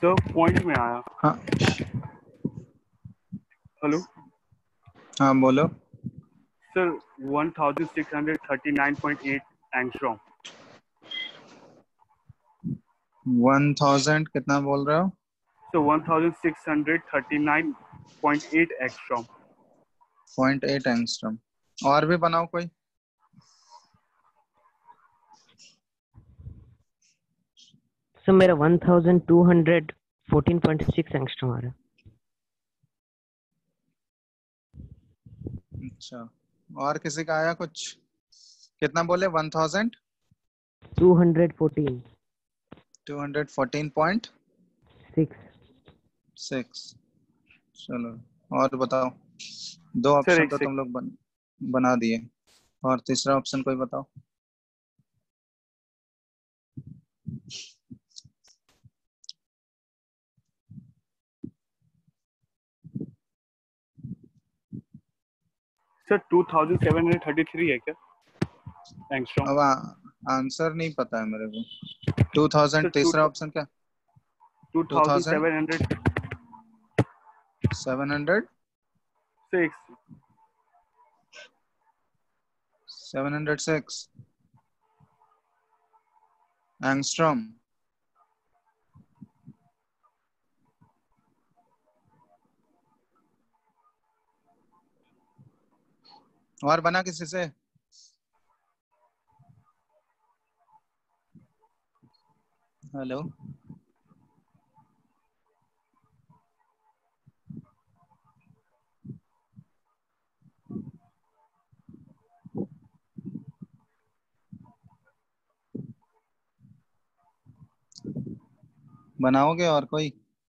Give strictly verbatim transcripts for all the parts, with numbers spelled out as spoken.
Sir point में आया। हाँ हेलो हाँ बोलो। Sir one thousand six hundred thirty nine point eight angstrom. One thousand कितना बोल रहे हो? Sir one thousand six hundred thirty nine point eight angstrom. Point eight angstrom. और भी बनाओ कोई। सर मेरा one thousand two hundred fourteen point six angstrom आ रहा है। अच्छा, और किसी का आया कुछ? कितना बोले? One thousand two hundred fourteen two hundred fourteen point six. Six. चलो और बताओ। दो सर ऑप्शन एक तो तुम लोग बन, बना दिए, और तीसरा ऑप्शन कोई बताओ। Sir two thousand seven hundred thirty three है क्या एंगस्ट्रॉम? अब आंसर नहीं पता है मेरे को। टू थाउजेंड सर टू तीसरा ऑप्शन क्या? Two two thousand thousand seven hundred seven hundred six. Seven hundred six angstrom. और बना किसी से? हेलो बनाओगे और कोई?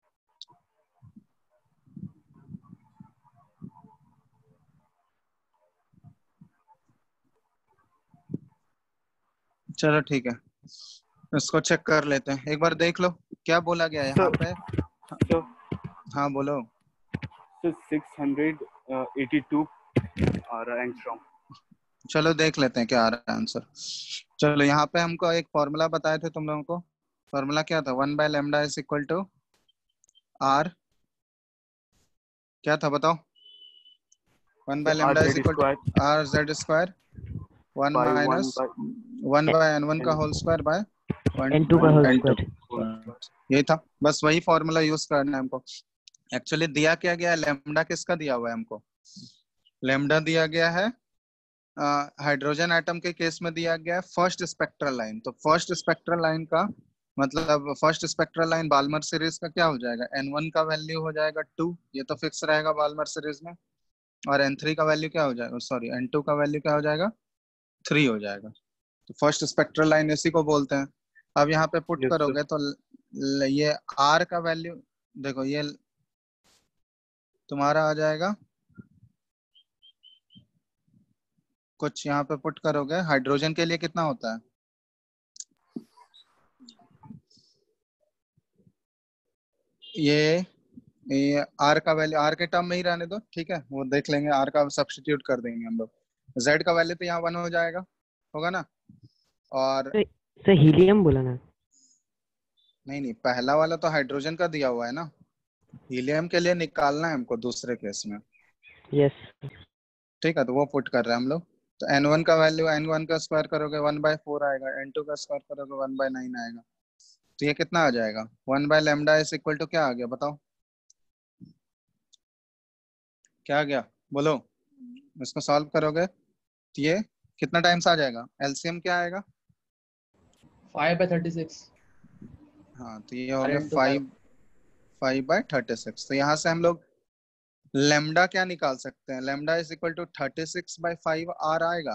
चलो ठीक है, इसको चेक कर लेते हैं, एक बार देख लो क्या बोला गया है यहाँ सर पे। सर हाँ बोलो। Sir six hundred eighty two आ रहा है एंगस्ट्रॉम। चलो देख लेते हैं क्या आ रहा है आंसर। चलो यहाँ पे हमको एक फॉर्मूला बताए थे तुम लोगों को। फॉर्मूला क्या था? One by lambda is equal to R. क्या था बताओ? One by sir R lambda is Z equal to square R Z square one by one minus by one by n one का whole square by N two का whole n two. Square. यही था, बस वही formula use करना है हमको। Actually दिया क्या गया है? लेमडा किसका दिया हुआ है हमको? लेमडा दिया गया है हाइड्रोजन एटम के केस में दिया गया है फर्स्ट स्पेक्ट्रल लाइन। तो फर्स्ट स्पेक्ट्रल लाइन का मतलब first spectral line Balmer series का क्या हो जाएगा? एन वन का वैल्यू हो जाएगा टू, ये तो फिक्स रहेगा बाल्मर सीरीज में। और एन थ्री का वैल्यू क्या हो जाएगा? सॉरी, एन टू का वैल्यू क्या हो जाएगा? थ्री हो जाएगा। तो फर्स्ट स्पेक्ट्रल लाइन इसी को बोलते हैं। अब यहाँ पे पुट यस सर। करोगे तो ल, ल, ये आर का वैल्यू देखो, ये तुम्हारा आ जाएगा कुछ, यहाँ पे पुट करोगे हाइड्रोजन के लिए कितना होता है? ये ये आर का वैल्यू आर के टर्म में ही रहने दो, ठीक है, वो देख लेंगे, आर का सब्स्टिट्यूट कर देंगे हम लोग। जेड का वैल्यू तो यहाँ वन हो जाएगा, होगा ना? और सर हीलियम बोला ना? नहीं नहीं, पहला वाला तो हाइड्रोजन का दिया हुआ है ना, हीलियम के लिए निकालना है हमको दूसरे केस में। यस। ठीक है, तो वो पुट कर रहे हैं हम लोग। तो एन वन का वैल्यू एन वन का स्क्वायर करोगे वन बाय फोर आएगा, एन टू का स्क्वायर करोगे वन बाय नाइन आएगा। तो ये कितना आ जाएगा? One by lambda is equal to क्या आ गया बताओ? क्या आ गया बोलो? इसको सॉल्व करोगे तो ये कितना टाइम्स आ जाएगा? एलसीएम क्या आएगा? Five by thirty six. हाँ, तो ये हो गया five five by thirty six. तो यहाँ से हम लोग लेमडा क्या निकाल सकते हैं? Lambda is equal to thirty six by five R आएगा,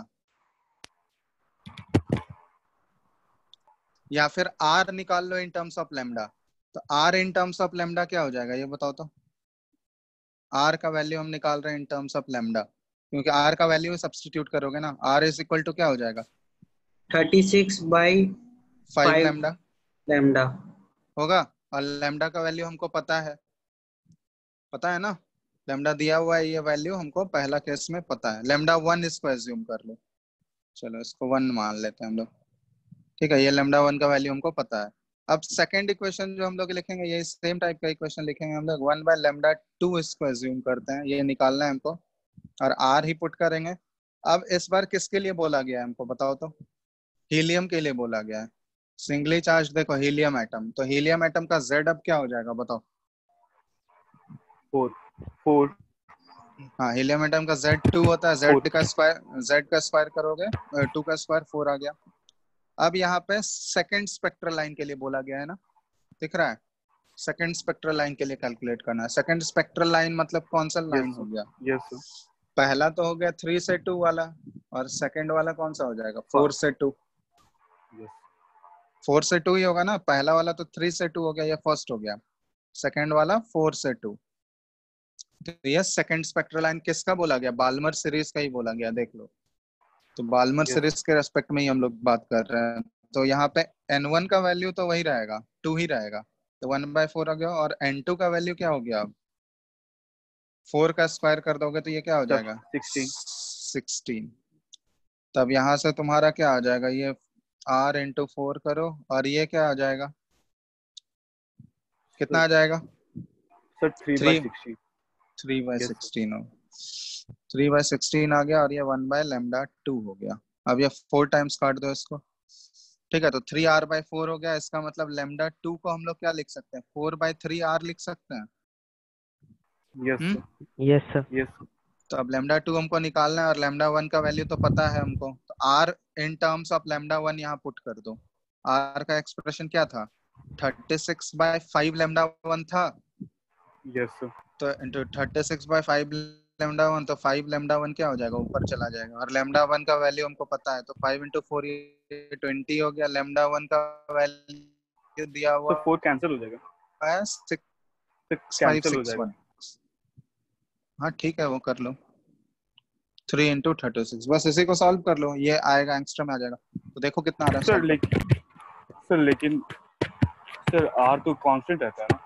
या फिर आर निकाल लो इन टर्म्स ऑफ लेमडा। तो R in terms of lambda क्या हो जाएगा ये बताओ तो? आर का वैल्यू हम निकाल रहे हैं इन टर्म्स ऑफ लेमडा, क्योंकि आर का वैल्यू सब्स्टिट्यूट करोगे ना, आर इज इक्वल टू क्या हो जाएगा? Thirty six by five five lambda lambda होगा। और लेमडा का वैल्यू हमको पता है, पता है ना, लेमडा दिया हुआ है, ये वैल्यू हमको पहला केस में पता है। लेमडा वन इसको एज्यूम कर लो, चलो इसको वन मान लेते हैं हम लोग। ठीक है, ये लेमडा वन का वैल्यू हमको पता है। अब सेकंड इक्वेशन जो हम लोग लिखेंगे ये सेम टाइप का इक्वेशन लिखेंगे हम लोग, वन बाय लेमडा टू इसको एज्यूम करते हैं, ये निकालना है हमको और आर ही पुट करेंगे। अब इस बार किसके लिए बोला गया है हमको बताओ तो? हीलियम के लिए बोला गया है, सिंगली चार्ज देखो हीलियम एटम, तो हीलियम एटम का जेड अब क्या हो जाएगा बताओ? फोर फोर हाँ हीलियम एटम का जेड टू होता है, जेड का स्क्वायर, जेड का स्क्वायर करोगे टू का स्क्वायर फोर आ गया। अब यहाँ पे सेकंड स्पेक्ट्रल लाइन के लिए बोला गया है ना, दिख रहा है? सेकंड स्पेक्ट्रल लाइन के लिए कैलकुलेट करना है। सेकंड स्पेक्ट्रल लाइन मतलब कौन सा लाइन यस हो गया? यस सर पहला तो हो गया थ्री से टू वाला, और सेकंड वाला कौन सा हो जाएगा? फोर से टू। यस फोर से टू ही होगा ना, पहला वाला तो थ्री से टू हो गया, ये फर्स्ट हो गया, सेकंड वाला फोर से टू। तो ये सेकंड स्पेक्ट्रल लाइन किसका बोला गया? बाल्मर सीरीज का ही बोला गया, देख लो। तो बाल्मर Yes. सीरीज के रेस्पेक्ट में ही हम लोग बात कर रहे हैं। तो यहाँ पे एन वन का वैल्यू तो वही रहेगा, टू ही रहेगा, तो वन बाय फोर आ गया। और एन टू का वैल्यू क्या हो गया? अब फोर का स्क्वायर कर दोगे तो ये क्या हो जाएगा? Sixteen sixteen. तब यहाँ से तुम्हारा क्या आ जाएगा? ये आर इंटू फोर करो और ये क्या आ जाएगा? कितना आ जाएगा? Sir three by sixteen three by Yes, sixteen हो, थ्री बाय सिक्सटीन आ गया और ये वन बाय लेमडा टू हो गया। अब ये फोर टाइम्स काट दो इसको, ठीक है, तो थ्री आर बाय फोर हो गया। इसका मतलब लेमडा टू को हम लोग क्या लिख सकते हैं? फोर बाय थ्री आर लिख सकते हैं। Yes hmm sir yes sir. Yes तो अब लेमडा टू हमको निकालना है और लेमडा वन का वैल्यू तो पता है हमको, तो R in terms of lambda one यहाँ पुट कर दो। आर का एक्सप्रेशन क्या था? Thirty six by five lambda one था, यस सर तो into thirty six by five lambda one, तो फाइव लेमडा वन क्या हो जाएगा? ऊपर चला जाएगा। और लेमडा वन का वैल्यू हमको पता है, तो फाइव इंटू फोर ट्वेंटी हो गया। लेमडा वन का वैल्यू दिया हुआ तो फोर कैंसिल हो जाएगा है सर, सिक्स फाइव कैंसिल हो सिक्स जाएगा वन। हाँ ठीक है, वो कर लो, थ्री इंटू थर्टी सिक्स, बस इसी को सॉल्व कर लो, ये आएगा एंगस्ट्रम में आ जाएगा। तो देखो कितना आ रहा है, सर सॉल्व लेकिन सर लेकिन सर आर तो कांस्टेंट रहता है ना?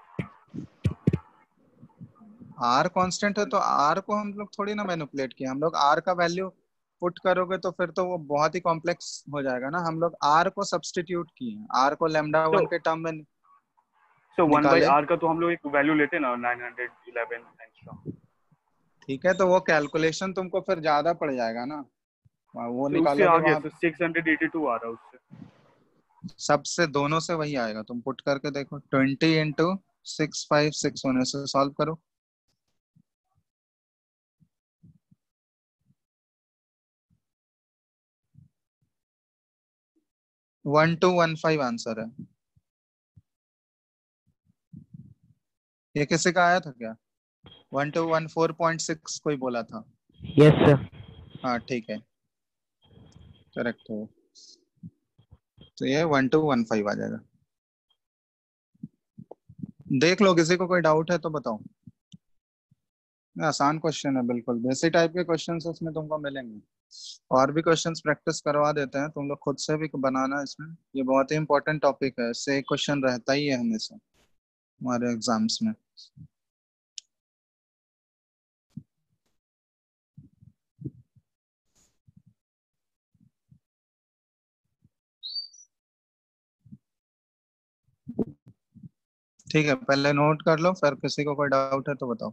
आर कांस्टेंट है तो आर को हम लोग थोड़ी ना मैनिपुलेट किया, हम लोग आर का वैल्यू पुट करोगे तो फिर तो वो बहुत ही कॉम्प्लेक्स हो जाएगा ना। हम लोग आर को सब्स्टिट्यूट किए हैं, आर को लेमडा तो वन के टर्म में सर वन बाई निकाले। आर का तो हम लोग एक वैल्यू लेते हैं ना, नाइन हंड्रेड इलेवन एंगस्ट्रॉम। ठीक है, तो वो कैलकुलेशन तुमको फिर ज्यादा पड़ जाएगा ना, वो तो उससे आ निकालोगे गया वहां। Sir six hundred eighty two आ रहा है उससे। सबसे दोनों से वही आएगा, तुम पुट करके देखो, twenty into six five six होने से सॉल्व करो। One two one five answer है। ये किसी का आया था क्या? One two one four point six कोई बोला था। Yes sir. हाँ ठीक है, करेक्ट है। तो ये वन टू वन फाइव आ जाएगा। देख लो, किसी को कोई डाउट है तो बताओ। आसान क्वेश्चन है, बिल्कुल बेसिक टाइप के क्वेश्चंस इसमें तुमको मिलेंगे। और भी क्वेश्चंस प्रैक्टिस करवा देते हैं, तुम लोग खुद से भी बनाना इसमें, ये बहुत ही इंपॉर्टेंट टॉपिक है, इससे एक क्वेश्चन रहता ही है हमेशा हमारे एग्जाम्स में। ठीक है, पहले नोट कर लो, फिर किसी को कोई डाउट है तो बताओ।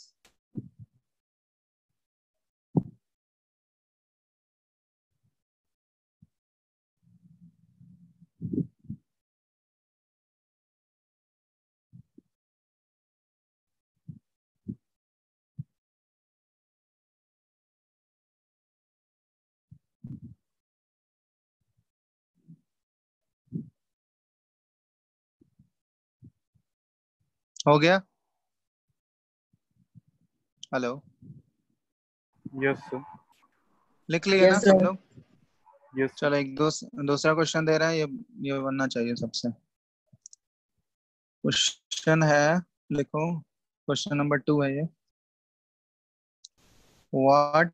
हो गया? हेलो, यस सर लिख लिए ना Yes, सब sir. लोग? यस सर चलो एक दोस, दूसरा क्वेश्चन दे रहा है, ये ये बनना चाहिए सबसे। क्वेश्चन है, लिखो, क्वेश्चन नंबर टू है ये। What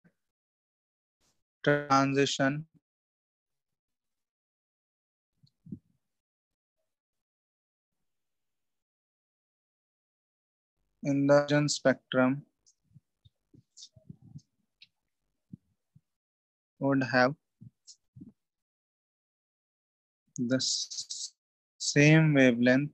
transition in the hydrogen spectrum would have the same wavelength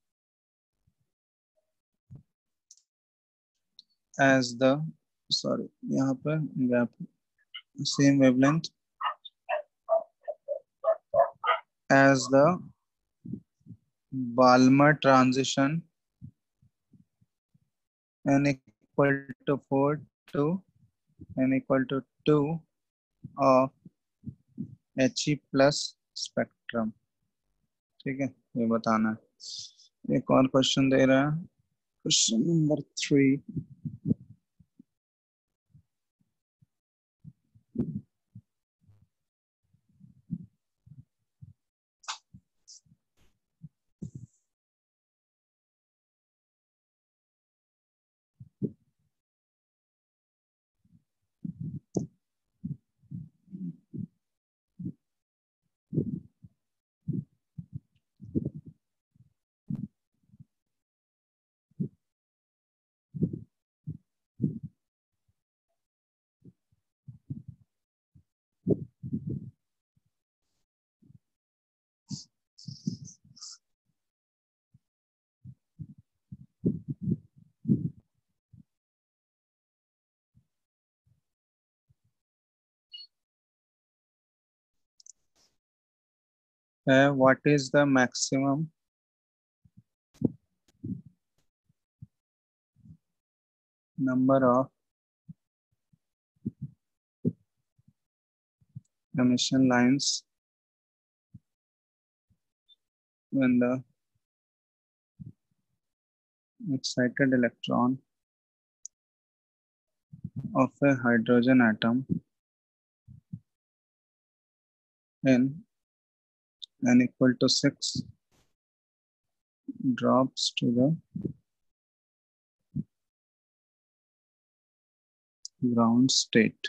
as the sorry यहाँ पे gap same wavelength as the Balmer transition n equal to four to n equal to two of He plus spectrum. ठीक है, ये बताना है। एक और question दे रहा है, क्वेश्चन नंबर थ्री। है what is the maximum number of emission lines when the excited electron of a hydrogen atom in n equal to six drops to the ground state.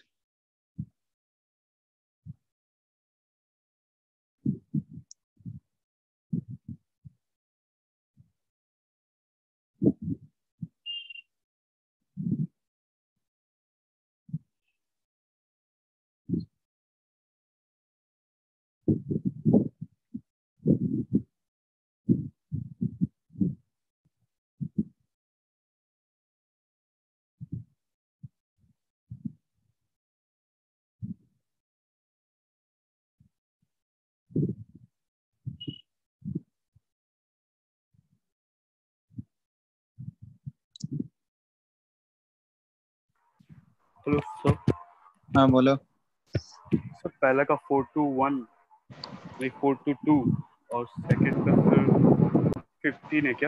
Hello sir. हाँ बोलो। Sir पहला का four two one, नहीं four two two, और second का फिर fifteen है क्या?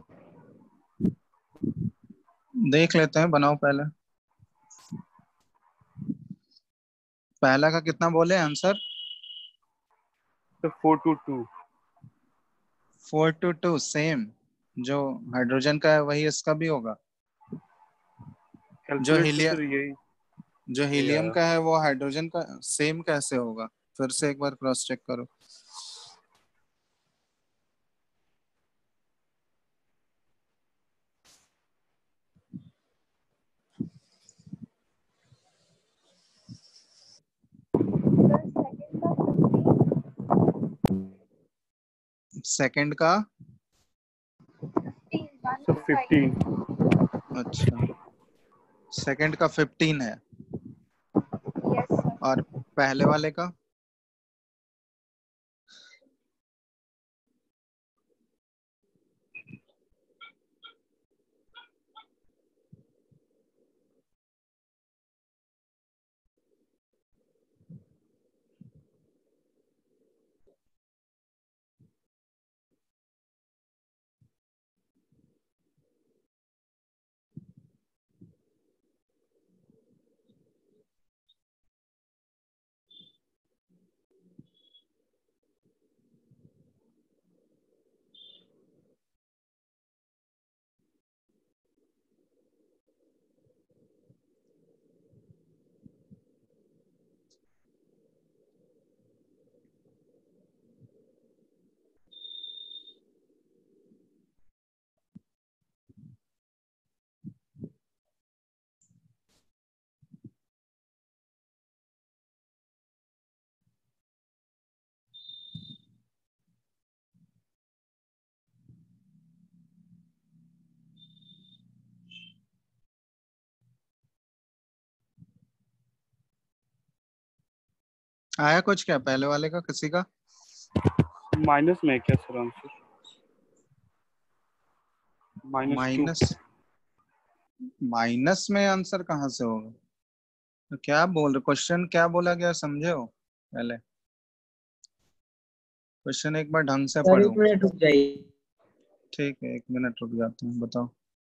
देख लेते हैं, बनाओ पहले। पहला का कितना बोले answer? Sir four two two. Four two two same जो हाइड्रोजन का है वही इसका भी होगा। जो कैलकुलेट तो हीलियम सर यही जो यही हीलियम आया। का है वो हाइड्रोजन का सेम कैसे होगा? फिर से एक बार क्रॉस चेक करो। सेकंड का सर फिफ्टीन। अच्छा, सेकंड का फिफ्टीन है और पहले वाले का आया कुछ क्या पहले वाले का किसी का? माइनस में है क्या sir answer? Minus two. Minus minus में आंसर कहाँ से होगा? तो क्या बोल रहे, क्वेश्चन क्या बोला गया समझे हो? पहले क्वेश्चन एक बार ढंग से सर एक पढ़ो। मिनट रुक जाइए। ठीक है, एक मिनट रुक जाते हैं, बताओ।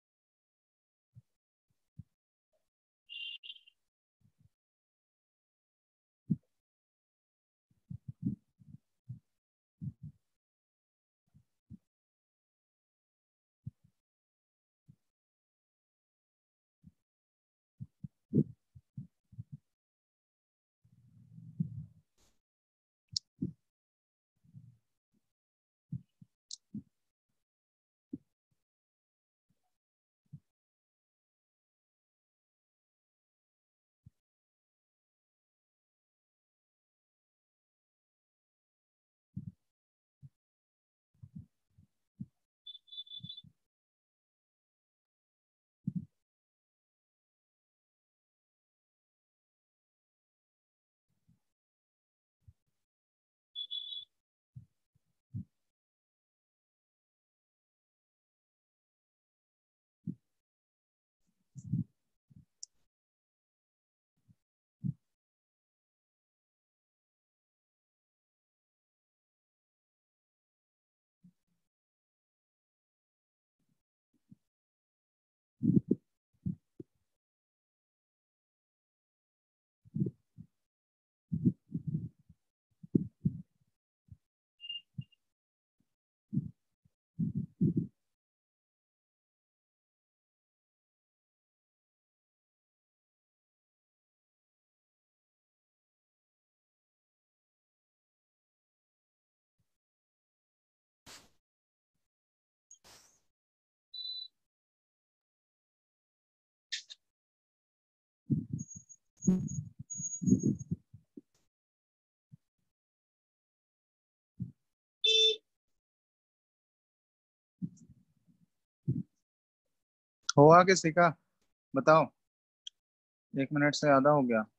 हुआ किसी का? बताओ, एक मिनट से ज्यादा हो गया।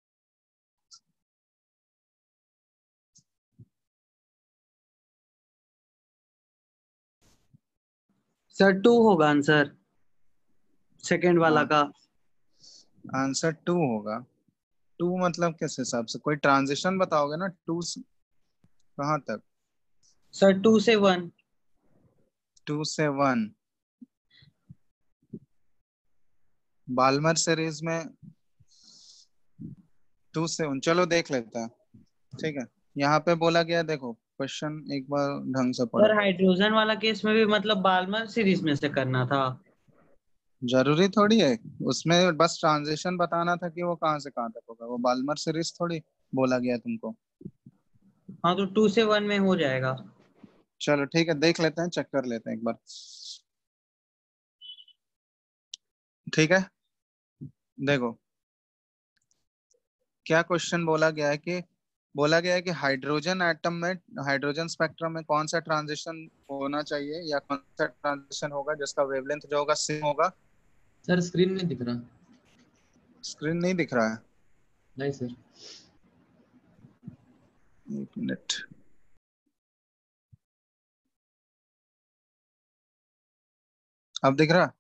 सर टू होगा आंसर, सेकंड वाला हाँ, का। आंसर टू होगा। टू मतलब किस हिसाब से? कोई ट्रांजिशन बताओगे ना, टू से कहाँ तक? सर टू से वन। टू से वन, बाल्मर सीरीज में टू से वन, चलो देख लेते हैं। ठीक है, यहाँ पे बोला गया, देखो क्वेश्चन एक बार ढंग से सर पढ़ो। हाइड्रोजन वाला केस में भी मतलब बाल्मर सीरीज में से करना था। जरूरी थोड़ी है, उसमें बस ट्रांजिशन बताना था कि वो कहाँ से कहाँ तक होगा, वो बाल्मर सीरीज थोड़ी बोला गया तुमको। हाँ तो टू से वन में हो जाएगा। चलो ठीक है, देख लेते हैं, चेक कर लेते हैं एक बार। ठीक है, देखो क्या क्वेश्चन बोला गया है कि बोला गया है कि हाइड्रोजन एटम में, हाइड्रोजन स्पेक्ट्रम में कौन सा ट्रांजिशन होना चाहिए, या कौन सा ट्रांजिशन होगा जिसका वेवलेंथ जो होगा सेम होगा। सर स्क्रीन नहीं दिख रहा। स्क्रीन नहीं दिख रहा है? नहीं सर। एक मिनट, अब दिख रहा?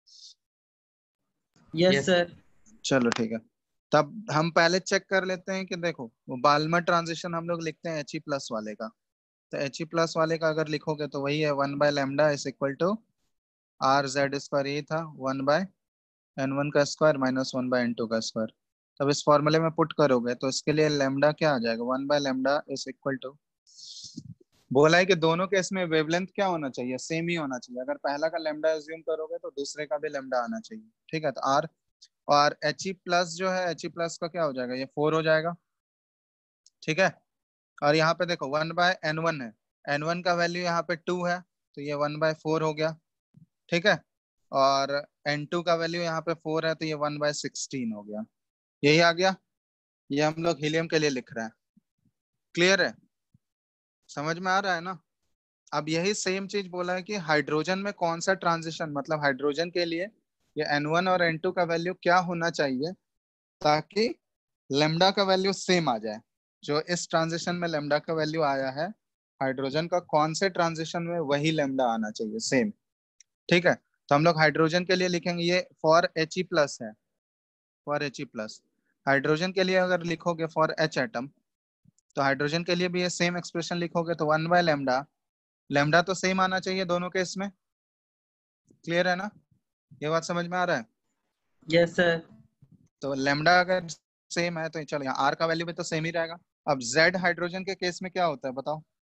Yes yes. सर। चलो ठीक है, तब हम पहले चेक कर लेते हैं कि देखो वो बाल्मर ट्रांजिशन हम लोग लिखते हैं एच ई प्लस वाले का। तो एच ई प्लस वाले का अगर लिखोगे तो वही है, one by lambda is equal to R Z square, ये था वन बाय एन वन का square minus one by N two का स्क्वायर। तब इस फॉर्मूले में पुट करोगे तो इसके लिए लेमडा क्या आ जाएगा, one by lambda is equal to, बोला है कि दोनों केस में वेवलेंथ क्या होना चाहिए, सेम ही होना चाहिए। अगर पहला का लेमडा एज्यूम करोगे तो दूसरे का भी लेमडा आना चाहिए। ठीक है, तो आर और एच ई प्लस जो है, एच ई प्लस का क्या हो जाएगा, ये फोर हो जाएगा। ठीक है, और यहाँ पे देखो वन बाय एन वन है, एन वन का वैल्यू यहाँ पे टू है, तो ये वन बाय फोर हो गया। ठीक है, और एन टू का वैल्यू यहाँ पे फोर है, तो ये वन बाय सिक्सटीन हो गया। यही आ गया, ये हम लोग हीलियम के लिए लिख रहे हैं। क्लियर है, समझ में आ रहा है ना? अब यही सेम चीज बोला है कि हाइड्रोजन में कौन सा ट्रांजिशन, मतलब हाइड्रोजन के लिए ये एन वन और एन टू का वैल्यू क्या होना चाहिए ताकि लेमडा का वैल्यू सेम आ जाए। जो इस ट्रांजिशन में लेमडा का वैल्यू आया है हाइड्रोजन का कौन से ट्रांजिशन में वही लेमडा आना चाहिए सेम। ठीक है, तो हम लोग हाइड्रोजन के लिए लिखेंगे ये फॉर एच ई प्लस है, for H E plus. Hydrogen के लिए अगर लिखोगे फॉर एच एटम, तो हाइड्रोजन के लिए भी ये सेम एक्सप्रेशन लिखोगे, तो वन बाय लेमडा, लेमडा तो सेम आना चाहिए दोनों केस में। क्लियर है ना, ये बात समझ में आ रहा है? Yes sir. तो लेमडा अगर सेम है तो चलो यहाँ आर का वैल्यू भी तो सेम ही रहेगा। अब जेड हाइड्रोजन के केस में क्या होता है बताओ?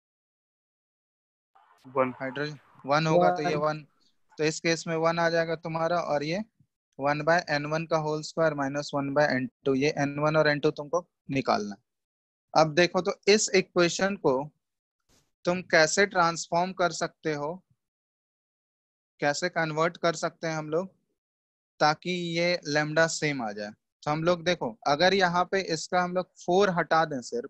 वन हाइड्रोजन वन होगा तो ये वन, तो इस केस में वन आ जाएगा तुम्हारा, और ये वन बाय एन वन का whole square minus one by N two, ये एन वन और एन टू तुमको निकालना। अब देखो तो इस इक्वेशन को तुम कैसे ट्रांसफॉर्म कर सकते हो, कैसे कन्वर्ट कर सकते हैं हम लोग ताकि ये लेमडा सेम आ जाए। तो हम लोग देखो, अगर यहाँ पे इसका हम लोग फोर हटा दें, सिर्फ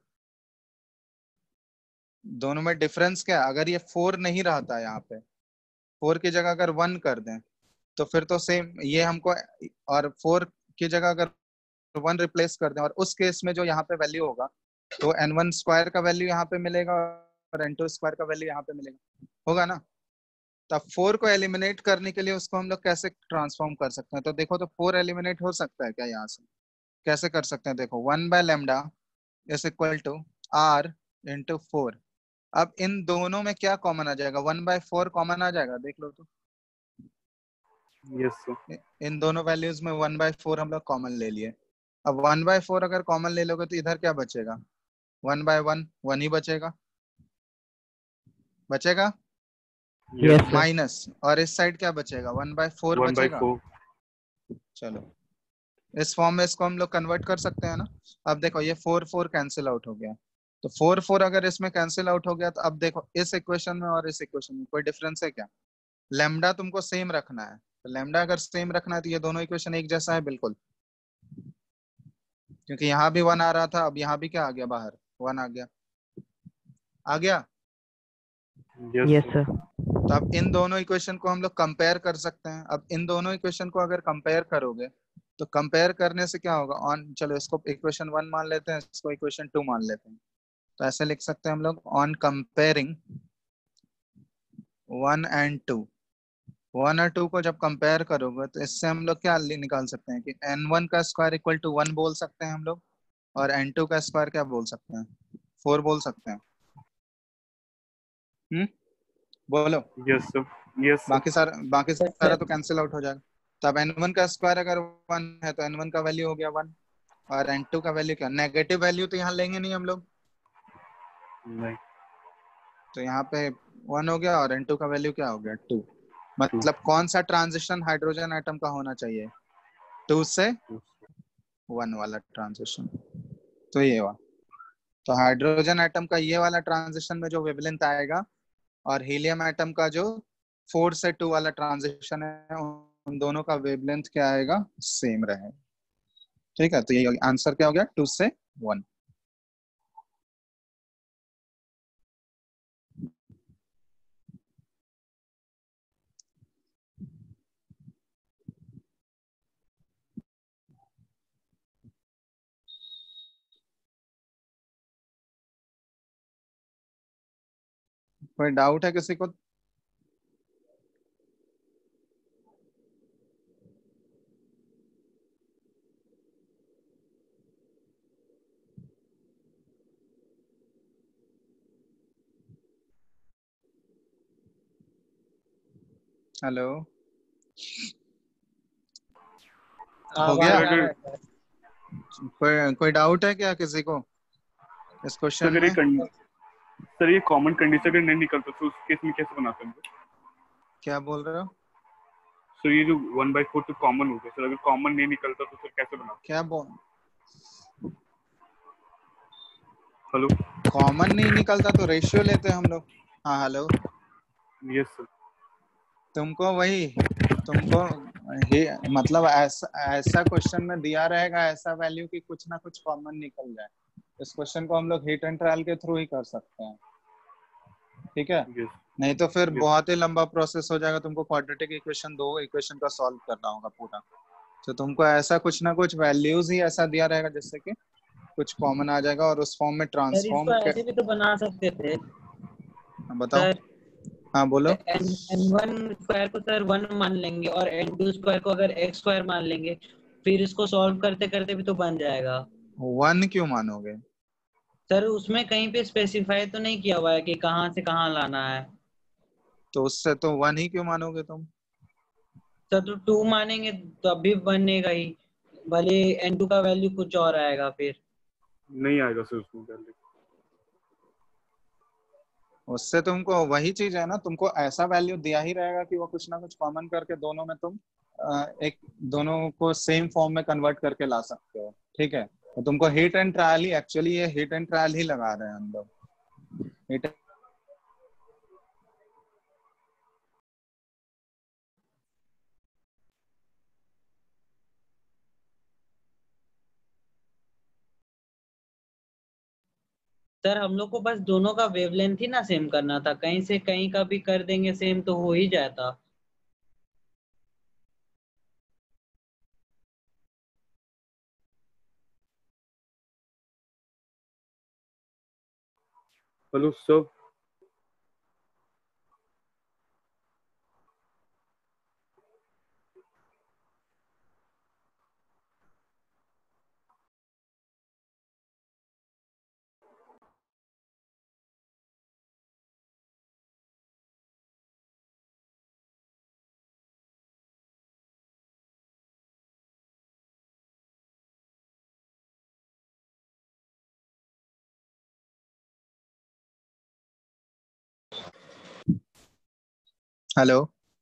दोनों में डिफरेंस क्या है, अगर ये फोर नहीं रहता यहाँ पे, फोर की जगह अगर वन कर दें तो फिर तो सेम ये हमको, और फोर की जगह अगर वन रिप्लेस कर दें, और उस केस में जो यहाँ पे वैल्यू होगा तो एन वन स्क्वायर का वैल्यू यहाँ पे मिलेगा और एन टू स्क्वायर का वैल्यू यहाँ पे मिलेगा, होगा ना। तब फोर को एलिमिनेट करने के लिए उसको हम लोग कैसे ट्रांसफॉर्म कर सकते हैं? तो देखो तो फोर एलिमिनेट हो सकता है क्या यहाँ से? कैसे कर सकते हैं? देखो one by lambda is equal to R into four. अब इन दोनों में क्या कॉमन आ जाएगा? वन बाय फोर कॉमन आ जाएगा, देख लो तो। Yes sir. इन दोनों वैल्यूज में वन बाय फोर हम लोग कॉमन ले लिए। अब वन बाय फोर अगर कॉमन ले लोगे तो इधर क्या बचेगा? वन बाय वन, वन ही बचेगा, बचेगा यस सर। माइनस, और इस साइड क्या बचेगा? One by four one by बचेगा। फोर। चलो इस फॉर्म में इसको हम लोग कन्वर्ट कर सकते हैं ना। अब देखो ये फोर फोर कैंसिल आउट हो गया, तो फोर फोर अगर इसमें कैंसिल आउट हो गया तो अब देखो इस इक्वेशन में और इस इक्वेशन में कोई डिफरेंस है क्या? लेमडा तुमको सेम रखना है, तो लेमडा अगर सेम रखना है तो ये दोनों इक्वेशन एक जैसा है बिल्कुल, क्योंकि यहाँ भी वन आ रहा था, अब यहाँ भी क्या आ गया बाहर? वन आ गया, आ गया। Yes yes sir. सर। तो अब इन दोनों इक्वेशन को हम लोग कंपेयर कर सकते हैं। अब इन दोनों इक्वेशन को अगर कंपेयर करोगे तो कंपेयर करने से क्या होगा? ऑन, चलो इसको इक्वेशन वन मान लेते हैं, इसको इक्वेशन टू मान लेते हैं, तो ऐसे लिख सकते हैं हम लोग, on comparing one and two, one और टू को जब कंपेयर करोगे तो इससे हम लोग क्या निकाल सकते हैं कि एन वन का स्क्वायर इक्वल टू वन बोल सकते हैं हम लोग, और एन टू का स्क्वायर क्या बोल सकते हैं? फोर बोल सकते हैं। हम्म बोलो। Yes sir. Yes sir. बाकी सारा बाकी सारा तो कैंसिल आउट हो जाएगा। तब एन वन का स्क्वायर अगर वन है तो एन वन का वैल्यू हो गया वन, और एन टू का वैल्यू क्या? नेगेटिव वैल्यू तो यहाँ लेंगे नहीं हम लोग, नहीं। तो यहाँ पे वन हो गया, और एन टू का वैल्यू क्या हो गया? टू। मतलब कौन सा ट्रांजिशन हाइड्रोजन एटम का होना चाहिए? टू से वन वाला ट्रांजिशन, तो ये हुआ। तो हाइड्रोजन एटम का ये वाला ट्रांजिशन में जो वेवलेंथ आएगा, और हीलियम एटम का जो फोर से टू वाला ट्रांजिशन है, उन दोनों का वेवलेंथ क्या आएगा? सेम रहे। ठीक है, तो ये आंसर क्या हो गया? टू से वन। कोई डाउट है किसी को? हेलो, हो गया? अगर कोई कोई डाउट है क्या किसी को इस क्वेश्चन अगर ये में? कं- सर ये कॉमन कंडीशन अगर नहीं निकलता तो उस केस में कैसे बनाते हैं? क्या बोल रहे हो? सर ये जो वन बाई फोर तो कॉमन हो गया सर, अगर कॉमन नहीं निकलता तो सर कैसे बनाते क्या बोल हैं? हेलो। कॉमन नहीं निकलता तो रेशियो लेते हैं हम लोग। हाँ हेलो, यस सर। तुमको वही तुमको ही, मतलब ऐसा ऐसा क्वेश्चन में दिया रहेगा ऐसा वैल्यू की कुछ ना कुछ कॉमन निकल जाए। इस क्वेश्चन को हम लोग हीट एंड ट्रायल के थ्रू ही कर सकते हैं, ठीक है? यस। नहीं तो फिर Yes. बहुत ही लंबा प्रोसेस हो जाएगा, तुमको क्वाड्रेटिक इक्वेशन दो इक्वेशन का सॉल्व करना होगा पूरा। तो तुमको ऐसा कुछ ना कुछ वैल्यूज ही ऐसा दिया रहेगा जिससे कि कुछ कॉमन आ जाएगा और उस फॉर्म में सर ट्रांसफॉर्म इसको ऐसे भी तो बना सकते थे बताओ। सर। हाँ बोलो। एन एन वन स्क्वायर को सर वन मान लेंगे और एन टू स्क्वायर को अगर एक्स स्क्वायर मान लेंगे, फिर इसको सॉल्व करते करते भी तो बन जाएगा। वन क्यों मानोगे? सर उसमें कहीं पे स्पेसिफाई तो नहीं किया हुआ है कि कहाँ से कहाँ लाना है। तो उससे तो वन ही क्यों मानोगे तुम? सर तो टू मानेंगे तो अभी बनेगा ही, भले एन टू का वैल्यू कुछ और आएगा फिर। नहीं आएगा सर उसमें वैल्यू। उससे तुमको वही चीज है ना, तुमको ऐसा वैल्यू दिया ही रहेगा कि वो कुछ ना कुछ कॉमन करके दोनों में तुम अ, एक दोनों को सेम फॉर्म में कन्वर्ट करके ला सकते हो। ठीक है, तो तुमको हिट एंड ट्रायल ही, एक्चुअली ये हिट एंड ट्रायल ही लगा रहे हैं हम लोग। हिट सर हम लोग को बस दोनों का वेवलेंथ ही ना सेम करना था, कहीं से कहीं का भी कर देंगे सेम तो हो ही जाता। Hello sir. Hello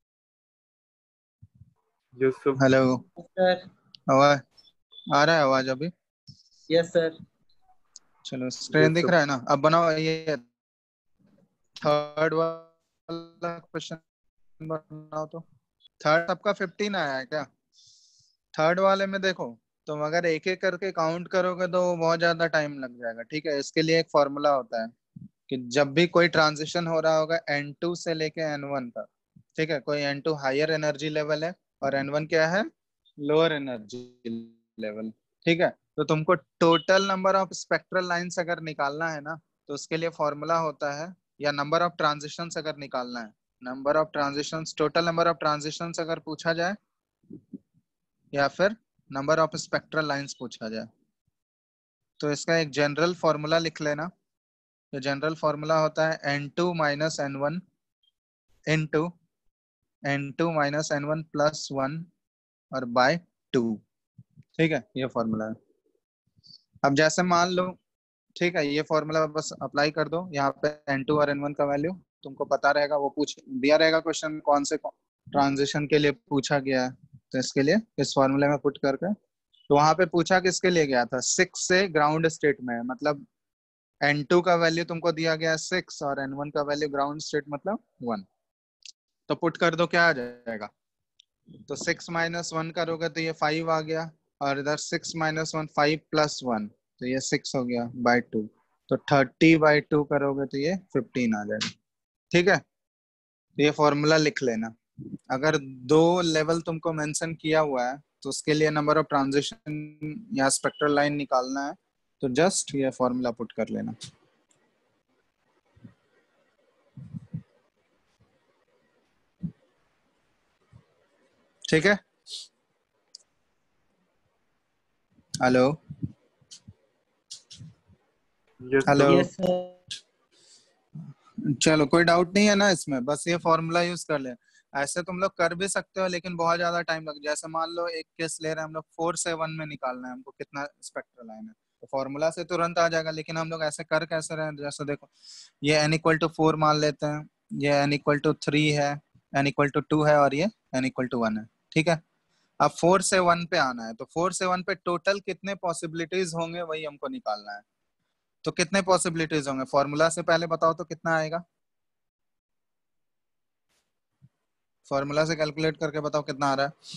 yes sir. Hello, sir आवाज आ रहा है? आवाज अभी? Yes sir. चलो स्क्रीन यस दिख सर। रहा है ना? अब बनाओ ये थर्ड वाला क्वेश्चन बनाओ। तो थर्ड आपका फिफ्टीन आया है क्या? थर्ड वाले में देखो, तुम अगर एक एक करके काउंट करोगे तो बहुत ज्यादा टाइम लग जाएगा। ठीक है, इसके लिए एक फॉर्मूला होता है कि जब भी कोई ट्रांजिशन हो रहा होगा एन टू से लेके एन वन तक, ठीक है, कोई n two higher energy level है और एन वन क्या है, लोअर एनर्जी लेवल। ठीक है, तो तुमको total number of spectral lines अगर निकालना है ना, तो उसके लिए फॉर्मूला होता है, या नंबर ऑफ ट्रांजिशंस अगर निकालना है, number of transitions, total number of transitions अगर पूछा जाए, या फिर नंबर ऑफ स्पेक्ट्रल लाइंस पूछा जाए, तो इसका एक जनरल फॉर्मूला लिख लेना। तो जनरल फॉर्मूला होता है n two minus n one into n two minus n one plus one और बाय टू। ठीक है, ये फॉर्मूला है। अब जैसे मान लो, ठीक है, ये फॉर्मूला बस अप्लाई कर दो यहाँ पे, एन टू और एन वन का वैल्यू तुमको पता रहेगा, वो पूछ दिया रहेगा क्वेश्चन कौन से ट्रांजिशन के लिए पूछा गया है, तो इसके लिए इस फॉर्मूले में पुट करके, तो वहां पे पूछा किसके लिए गया था, सिक्स से ग्राउंड स्टेट में, मतलब एन टू का वैल्यू तुमको दिया गया सिक्स और एन वन का वैल्यू ग्राउंड स्टेट मतलब वन। तो पुट कर दो, क्या आ जाएगा, तो सिक्स माइनस वन करोगे तो ये फाइव आ गया, और इधर six minus one five plus one, तो ये सिक्स हो गया बाय टू, तो थर्टी बाय टू करोगे तो ये फिफ्टीन आ जाएगा। ठीक है, तो ये फॉर्मूला लिख लेना। अगर दो लेवल तुमको मेंशन किया हुआ है तो उसके लिए नंबर ऑफ ट्रांजिशन या स्पेक्ट्रल लाइन निकालना है, तो जस्ट ये फॉर्मूला पुट कर लेना। ठीक है, hello yes hello, sir. Yes sir. चलो कोई डाउट नहीं है ना इसमें, बस ये फॉर्मूला यूज कर ले। ऐसे तुम लोग कर भी सकते हो लेकिन बहुत ज्यादा टाइम लग, जैसे मान लो एक केस ले रहे हैं हम लोग, फोर से वन में निकालना है हमको कितना स्पेक्ट्रल लाइन है, तो फॉर्मूला से तुरंत आ जाएगा, लेकिन हम लोग ऐसे कर कैसे रहे हैं, जैसे देखो ये एन इक्वल टू फोर मान लेते हैं, ये एन इक्वल टू थ्री है, एन इक्वल टू टू है, और ये एन इक्वल टू वन है। ठीक है, अब फोर से वन पे आना है, तो फोर से वन पे टोटल कितने पॉसिबिलिटीज होंगे वही हमको निकालना है। तो कितने पॉसिबिलिटीज होंगे, फॉर्मूला से पहले बताओ तो कितना आएगा, फॉर्मूला से कैलकुलेट करके बताओ कितना आ रहा है।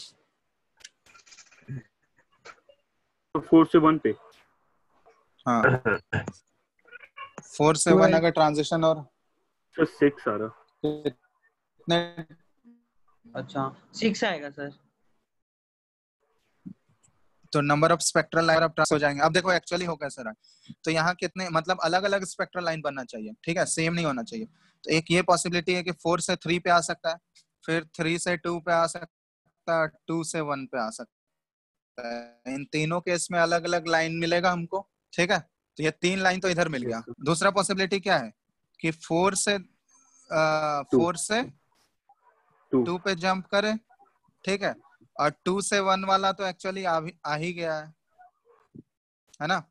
तो फोर से वन पे हाँ, फोर से वन ट्वेल्व। अगर ट्रांजिशन और सर सिक्स आ रहा। कितने, अच्छा सिक्स आएगा सर। तो number of spectral line of trans हो जाएंगे। अब देखो एक्चुअली हो कैसे रहा है, तो यहाँ कितने मतलब अलग अलग स्पेक्ट्रल लाइन बनना चाहिए, ठीक है, सेम नहीं होना चाहिए। तो एक ये पॉसिबिलिटी है कि फोर से थ्री पे आ सकता है, फिर थ्री से टू पे आ सकता है, टू से वन पे आ सकता है। इन तीनों केस में अलग अलग लाइन मिलेगा हमको, ठीक है। तो ये तीन लाइन तो इधर मिल Yes, गया। sir. दूसरा पॉसिबिलिटी क्या है कि फोर से Two. फोर से टू टू पे जंप करे, ठीक है, और टू से वन वाला तो एक्चुअली आ, भी- आ ही गया है है ना।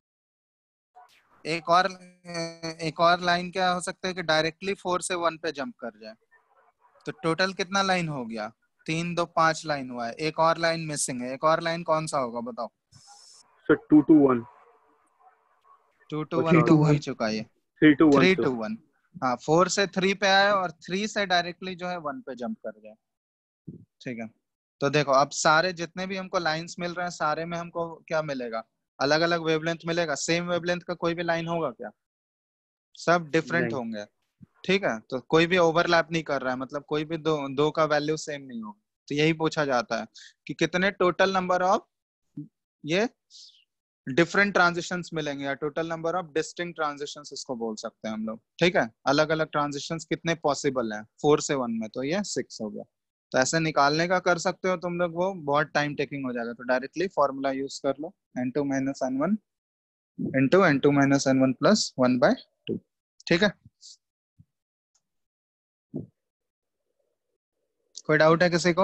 एक और एक और लाइन क्या हो सकता है कि डायरेक्टली फोर से वन पे जंप कर जाए। तो टोटल कितना लाइन हो गया, तीन दो पांच लाइन हुआ है, एक और लाइन मिसिंग है। एक और लाइन कौन सा होगा बताओ। Sir two two one two two और वन तो चार हो ही चुका है, three to one three sir. Two one हाँ, फोर से थ्री पे आए और थ्री से डायरेक्टली जो है वन पे जंप कर जाए, ठीक है। तो देखो अब सारे जितने भी हमको लाइंस मिल रहे हैं सारे में हमको क्या मिलेगा, अलग अलग वेवलेंथ मिलेगा। सेम वेवलेंथ का कोई भी लाइन होगा क्या, सब डिफरेंट नहीं होंगे, ठीक है। तो कोई भी ओवरलैप नहीं कर रहा है, मतलब कोई भी दो दो का वैल्यू सेम नहीं होगा। तो यही पूछा जाता है कि कितने टोटल नंबर ऑफ ये डिफरेंट ट्रांजिशंस मिलेंगे, या total number of distinct transitions इसको बोल सकते हैं हम लोग, ठीक है। अलग अलग ट्रांजिशंस कितने पॉसिबल हैं, फोर से वन में, तो ये सिक्स हो गया। तो ऐसे निकालने का कर सकते हो तुम लोग, वो बहुत टाइम टेकिंग हो जाएगा। तो डायरेक्टली फॉर्मूला यूज कर लो, n two minus n one into n two minus n one plus one by two, ठीक है। कोई डाउट है किसी को,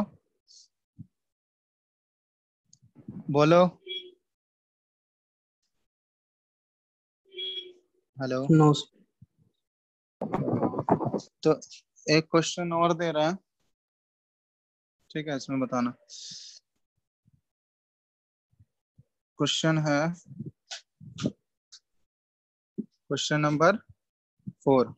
बोलो। हेलो। नो। तो एक क्वेश्चन और दे रहा है, ठीक है, इसमें बताना। क्वेश्चन है question number four.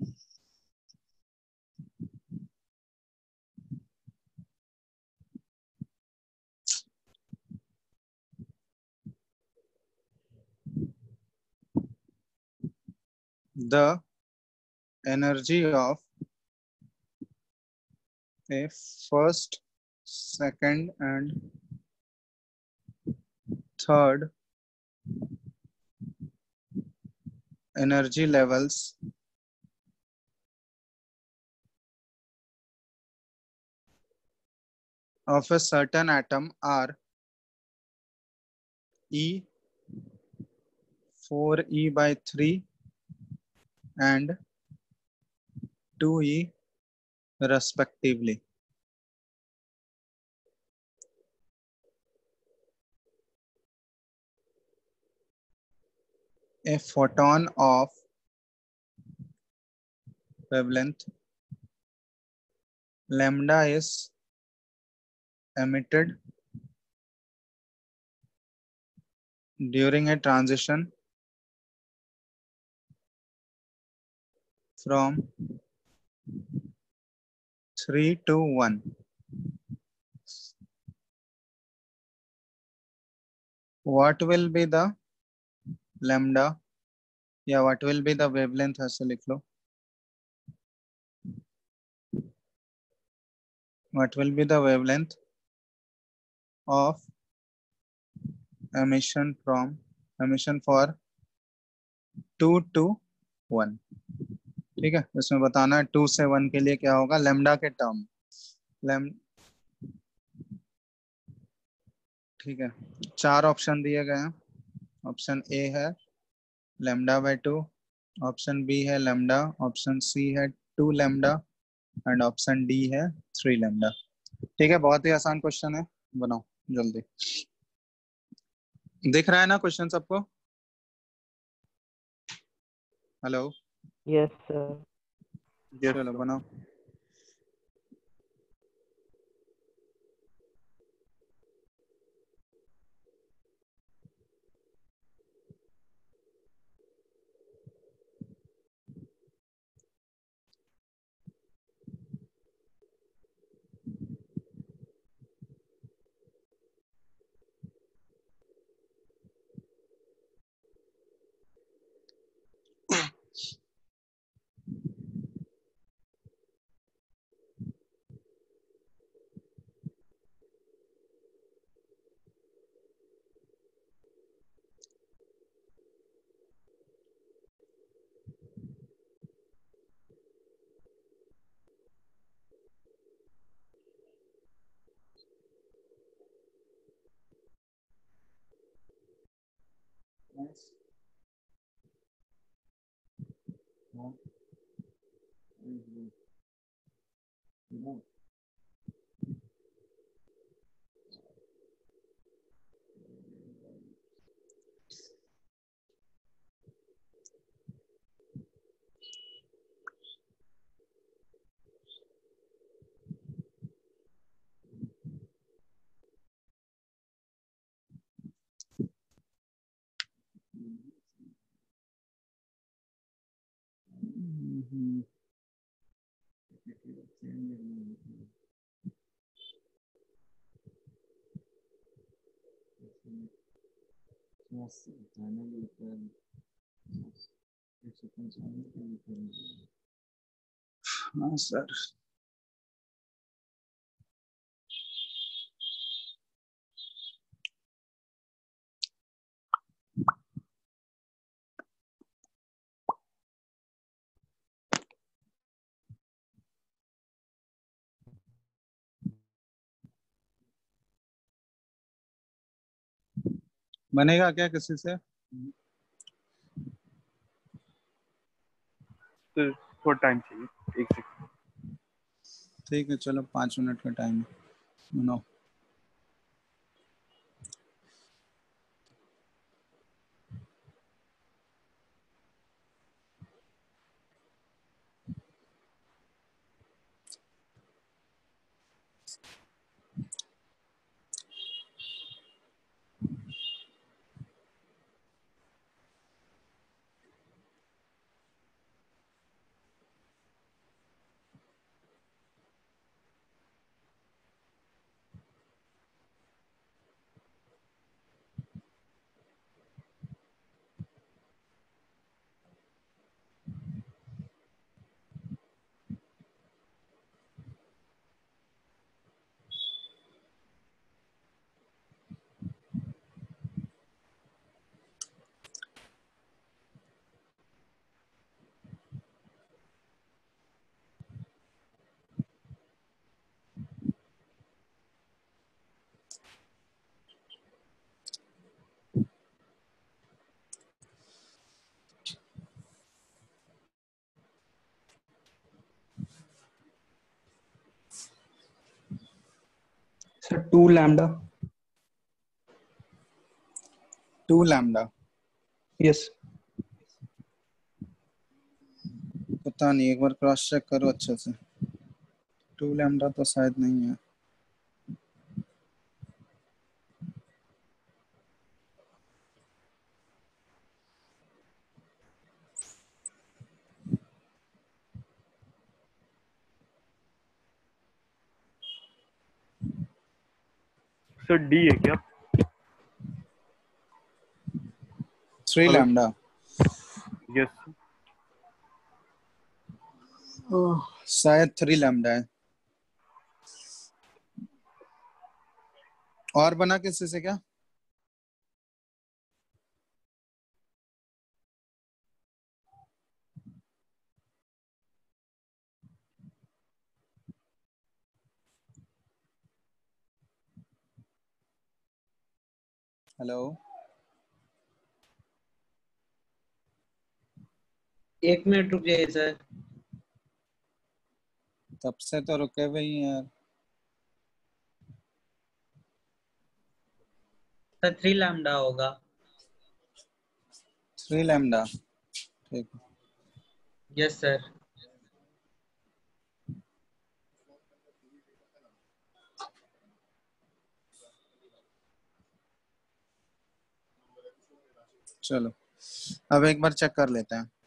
The energy of a first, second, and third energy levels of a certain atom are E, four E by three, and two E respectively. A photon of wavelength lambda is emitted during a transition from three to one. What will be the lambda, या what will be the wavelength, ऐसे लिख लो। What will be the wavelength of emission from emission for two to वन, ठीक है। इसमें बताना है टू से वन के लिए क्या होगा लैम्डा के टर्म, लैम ठीक है। चार ऑप्शन दिए गए हैं। ऑप्शन ए है lambda by two, option B है लैम्डा, ऑप्शन सी है two lambda, and option D है थ्री लैम्डा, ठीक है। बहुत ही आसान क्वेश्चन है, बनाओ जल्दी। दिख रहा है ना क्वेश्चन सबको, हेलो। Yes sir. चलो बनाओ। हम्म, हाँ सर। बनेगा क्या किसी से? तो थोड़ा टाइम चाहिए, एक सेकंड। ठीक है चलो, पाँच मिनट का टाइम है। No sir two lambda. Two lambda. Yes. पता नहीं, एक बार क्रॉस चेक करो अच्छे से। टू लैम्डा तो शायद नहीं है। सर डी है क्या? Three hello. लैम्डा। यस। शायद थ्री लैम्डा है। और बना किसी से क्या? हेलो। एक मिनट रुक जाइए सर। तब से तो रुके हुए ही हैं यार। सर थ्री लैम्डा होगा। Three lambda. ठीक है। Yes sir. चलो अब एक बार चेक कर लेते हैं।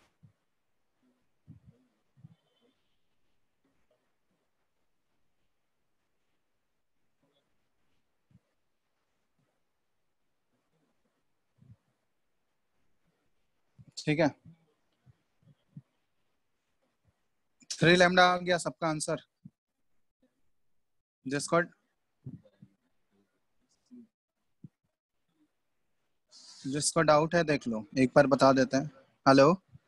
ठीक है, थ्री लैम्डा आ गया सबका आंसर। जिसको जिसको डाउट है देख लो, एक बार बता देते हैं। Hello.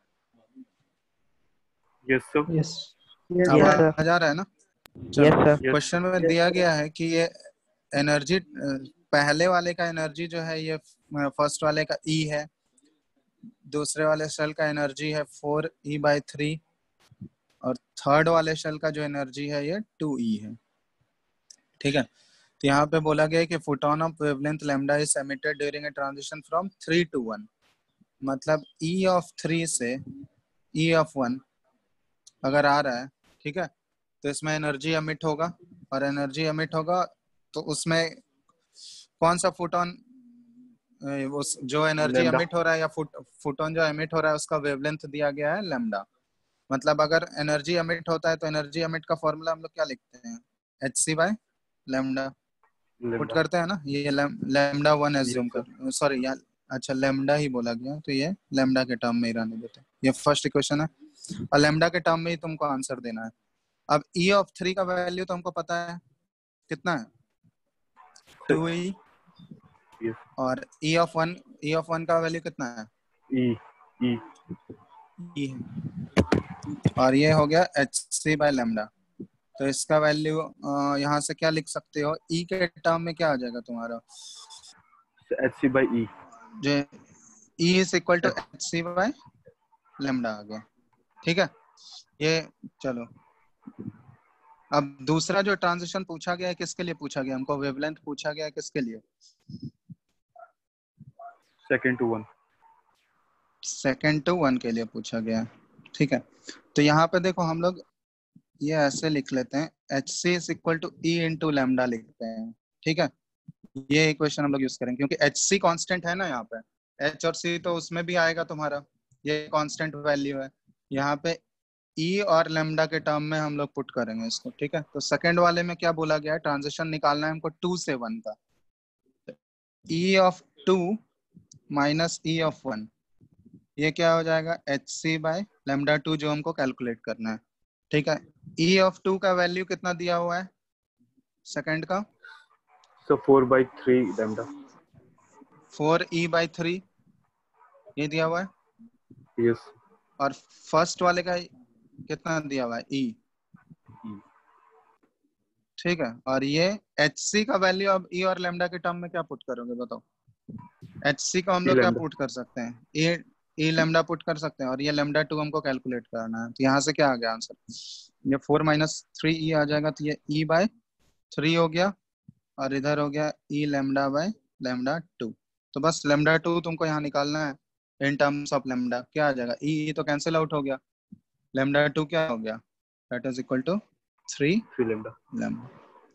Yes sir. Yes. Yes, sir. आवाज आ रहा है ना? Yes, चलो, sir. यस क्वेश्चन में दिया गया है कि ये एनर्जी, पहले वाले का एनर्जी जो है ये फर्स्ट वाले का ई है, दूसरे वाले शेल का एनर्जी है फोर ई बाई थ्री, और थर्ड वाले शेल का जो एनर्जी है ये टू ई है। ठीक है, तो यहाँ पे बोला गया है कि photon of wavelength lambda is emitted during a transition from three to one. मतलब ई ऑफ थ्री से ई ऑफ वन अगर आ रहा है, ठीक है, तो इसमें एनर्जी एमिट होगा, और एनर्जी एमिट होगा तो उसमें कौन सा फोटोन, उस जो एनर्जी लैम्डा। एमिट हो रहा है या फुट, फोटोन जो एमिट हो रहा है उसका वेवलेंथ दिया गया है लैम्डा। मतलब अगर एनर्जी एमिट होता है तो एनर्जी एमिट का फॉर्मूला हम लोग क्या लिखते हैं, h C by lambda put lambda. करते हैं ना। ये lambda one assume Yes, sir. कर, सॉरी यार, अच्छा लेमडा ही बोला गया तो ये लेमडा के टर्म में ही रहने देते हैं। ये फर्स्ट इक्वेशन है और लेमडा के टर्म में ही तुमको आंसर देना है। अब ई ऑफ थ्री का वैल्यू तो हमको पता है कितना है, टू ई, Yes. और E of one, E of one का वैल्यू कितना है, E. E. ई है, और ये हो गया एच सी बाय लेमडा। तो इसका वैल्यू यहाँ से क्या लिख सकते हो, ई के टर्म में क्या आ जाएगा तुम्हारा, H C by E. जो E is equal to h C by lambda आ गया। ठीक है, ये चलो। अब दूसरा जो ट्रांजिशन पूछा गया है किसके लिए पूछा गया, हमको वेवलेंथ पूछा गया है किसके लिए, Second to one. Second to one के लिए पूछा गया है। ठीक है, तो यहाँ पे देखो हम लोग ये ऐसे लिख लेते हैं, h c is equal to E into lambda लिखते हैं। ठीक है, ये इक्वेशन हम लोग यूज करेंगे क्योंकि एच सी कॉन्स्टेंट है ना, यहाँ पे एच और सी तो उसमें भी आएगा तुम्हारा, ये कांस्टेंट वैल्यू है। यहाँ पे ई और लेमडा के टर्म में हम लोग पुट करेंगे इसको। ठीक है, तो सेकंड वाले में क्या बोला गया है, ट्रांजिशन निकालना है हमको टू से वन का, E of two minus E of one, ये क्या हो जाएगा, H C by lambda two जो हमको कैलकुलेट करना है। ठीक है, ई ऑफ टू का वैल्यू कितना दिया हुआ है सेकंड का, So four by three lambda. Four E by three ये दिया हुआ है, Yes. और फर्स्ट वाले का कितना दिया हुआ है, ई। E. ठीक है, और ये एच सी का वैल्यू अब ई और लेमडा के टर्म में क्या पुट करोगे बताओ, एच सी को हम E लोग क्या lambda. पुट कर सकते हैं, ए ई लेमडा पुट कर सकते हैं, और ये लेमडा टू हमको कैलकुलेट करना है। तो यहाँ से क्या आ गया आंसर, ये फोर माइनस थ्री ई आ जाएगा, तो ये ई बाय थ्री हो गया, और इधर हो गया E lambda by lambda two. तो बस लेमडा टू तुमको यहाँ निकालना है इन टर्म्स ऑफ लेमडा, क्या आ जाएगा, ई तो कैंसिल आउट हो गया, लेमडा टू क्या हो गया, that is equal to three Three lambda. Lambda,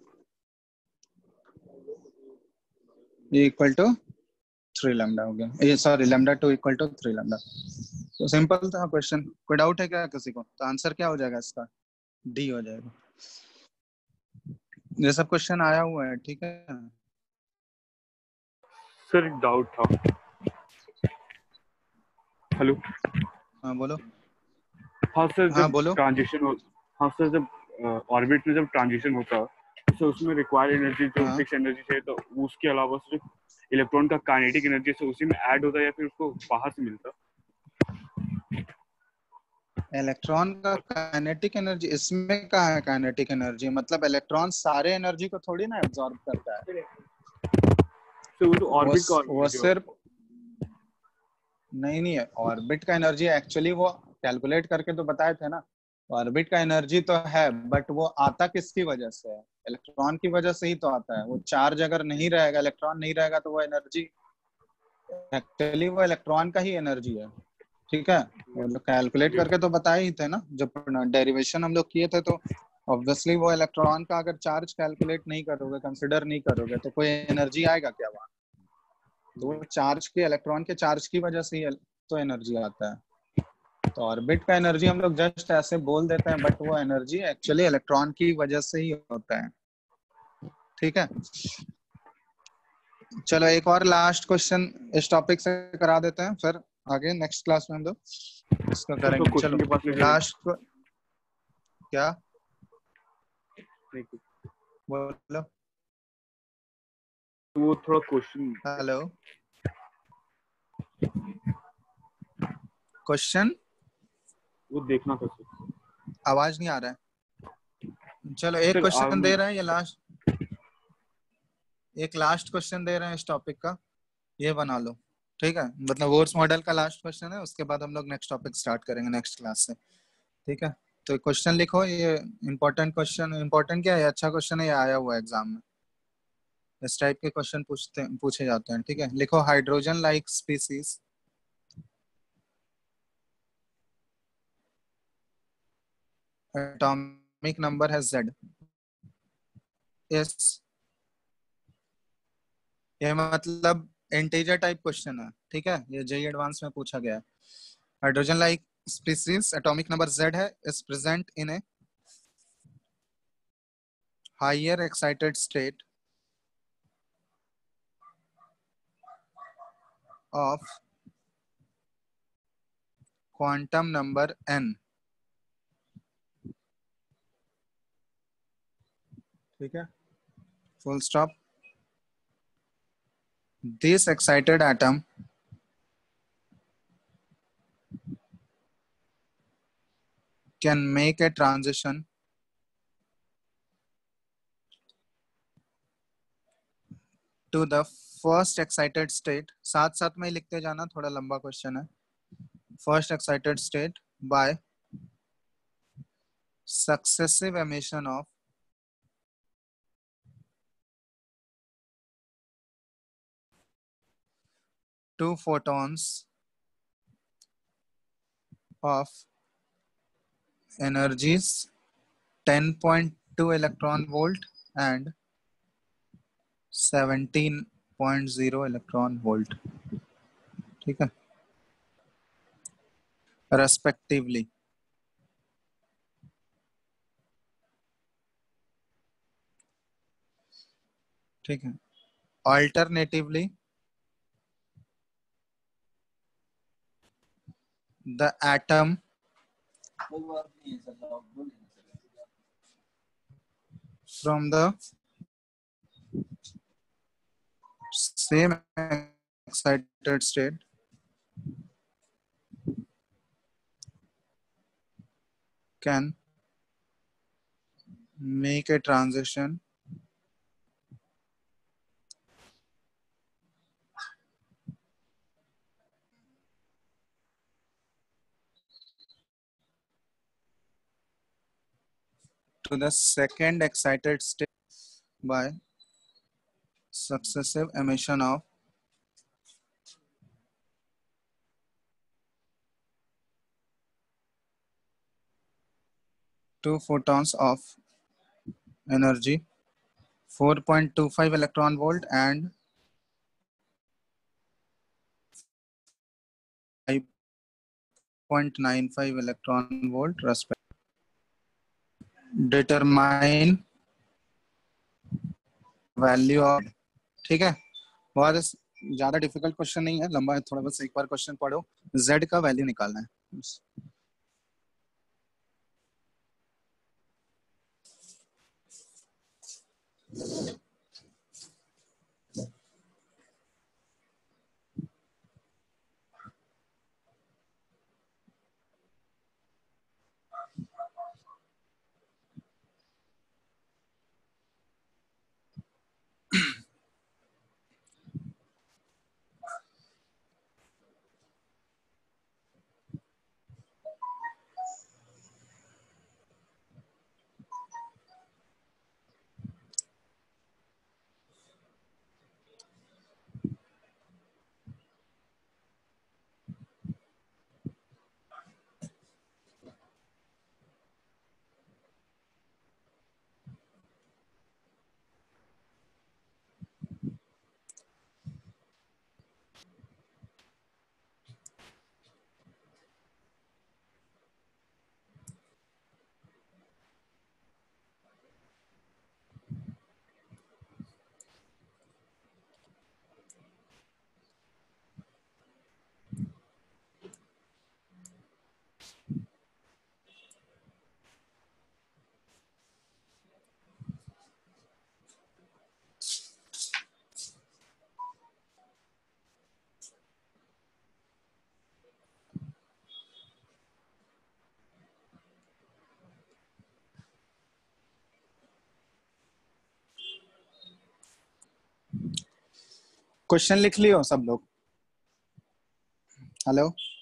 ये इक्वल टू थ्री लेमडा हो गया, ये sorry lambda two equal to three lambda. तो सिंपल था क्वेश्चन, कोई डाउट है क्या किसी को, तो आंसर क्या हो जाएगा इसका, डी हो जाएगा। ये सब क्वेश्चन आया हुआ है। ठीक है, Sir, एक doubt था. Hello. हाँ बोलो। हाँ सर, हाँ जब बोलो। ट्रांजिशन हो हाँ सर जब ऑर्बिट में जब ट्रांजिशन होता है तो उसमें रिक्वायर्ड एनर्जी जो हाँ। फिक्स एनर्जी चाहिए तो उसके अलावा जो इलेक्ट्रॉन का काइनेटिक एनर्जी से उसी में ऐड होता है या फिर उसको बाहर से मिलता है? इलेक्ट्रॉन का काइनेटिक एनर्जी, इसमें कहाँ है काइनेटिक एनर्जी, मतलब इलेक्ट्रॉन सारे एनर्जी को थोड़ी ना एब्जॉर्ब करता है, तो वो तो ऑर्बिट का वो, वो orbit जो- सिर्फ नहीं नहीं है, ऑर्बिट का एनर्जी एक्चुअली वो कैलकुलेट करके तो बताए थे ना, ऑर्बिट का एनर्जी तो है, बट वो आता किसकी वजह से है, इलेक्ट्रॉन की वजह से ही तो आता है। वो चार्ज अगर नहीं रहेगा, इलेक्ट्रॉन नहीं रहेगा, तो वो एनर्जी एक्चुअली वो इलेक्ट्रॉन का ही एनर्जी है। ठीक है, वो लोग कैलकुलेट करके तो बताए ही थे ना, जब डेरिवेशन हम लोग किए थे, तो ऑब्वियसली वो इलेक्ट्रॉन का अगर चार्ज कैलकुलेट नहीं करोगे, कंसिडर नहीं करोगे, तो कोई एनर्जी आएगा क्या वहाँ, तो वो चार्ज के, इलेक्ट्रॉन के चार्ज की वजह से ही तो एनर्जी आता है। तो ऑर्बिट का एनर्जी हम लोग जस्ट ऐसे बोल देते हैं, बट वो एनर्जी एक्चुअली इलेक्ट्रॉन की वजह से ही होता है। ठीक है, चलो एक और लास्ट क्वेश्चन इस टॉपिक से करा देते हैं, फिर आगे नेक्स्ट क्लास में हम लोग इसको तो करेंगे। क्वेश्चन चलो के पास में लास्ट क्या नहीं, बोलो, तो वो थोड़ा क्वेश्चन हेलो, क्वेश्चन वो देखना था सर। आवाज नहीं आ रहा है। चलो एक सर, क्वेश्चन आम- दे रहे हैं, ये लास्ट, एक लास्ट क्वेश्चन दे रहे हैं इस टॉपिक का, ये बना लो। ठीक है, मतलब वोर्स मॉडल का लास्ट क्वेश्चन है, उसके बाद हम लोग नेक्स्ट टॉपिक स्टार्ट करेंगे नेक्स्ट क्लास से। ठीक है, तो क्वेश्चन लिखो, ये इंपॉर्टेंट क्वेश्चन, इंपॉर्टेंट क्या है, अच्छा क्वेश्चन है, ये आया हुआ है एग्जाम में, इस टाइप के क्वेश्चन पूछते पूछे जाते हैं। ठीक है, लिखो hydrogen like species atomic number है Z। यस, ये मतलब इंटीजर टाइप क्वेश्चन है। ठीक है, ये जेई एडवांस में पूछा गया है। Hydrogen like species atomic number Z है is present in a higher excited state of quantum number n. ठीक है, full stop. This excited atom can make a transition to the first excited state. साथ साथ में ही लिखते जाना, थोड़ा लंबा क्वेश्चन है. First excited state by successive emission of two photons of energies ten point two electron volt and seventeen point zero electron volt. ठीक है, respectively. ठीक है, alternatively the atom from the same excited state can make a transition to the second excited state by successive emission of two photons of energy four point two five electron volt and five point nine five electron volt respectively. Determine value of. ठीक है, बहुत ज्यादा difficult question नहीं है, लंबा है थोड़ा, बस एक बार क्वेश्चन पढ़ो. Z का वैल्यू निकालना है. क्वेश्चन लिख लियो सब लोग. हेलो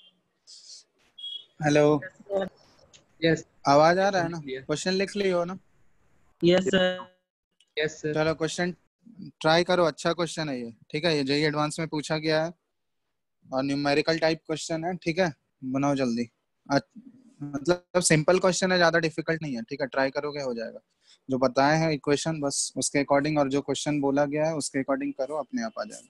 हेलो, यस आवाज आ रहा है ना? क्वेश्चन लिख लियो ना? Yes sir. Yes sir. चलो क्वेश्चन ट्राई करो, अच्छा क्वेश्चन है ये. ठीक है, ये जेईई एडवांस में पूछा गया है और न्यूमेरिकल टाइप क्वेश्चन है. ठीक है, बनाओ जल्दी. मतलब सिंपल क्वेश्चन है, ज्यादा डिफिकल्ट नहीं है. ठीक है, ट्राई करोगे हो जाएगा. जो बताए हैं इक्वेशन बस उसके अकॉर्डिंग और जो क्वेश्चन बोला गया है उसके अकॉर्डिंग करो, अपने आप आ जाएगा.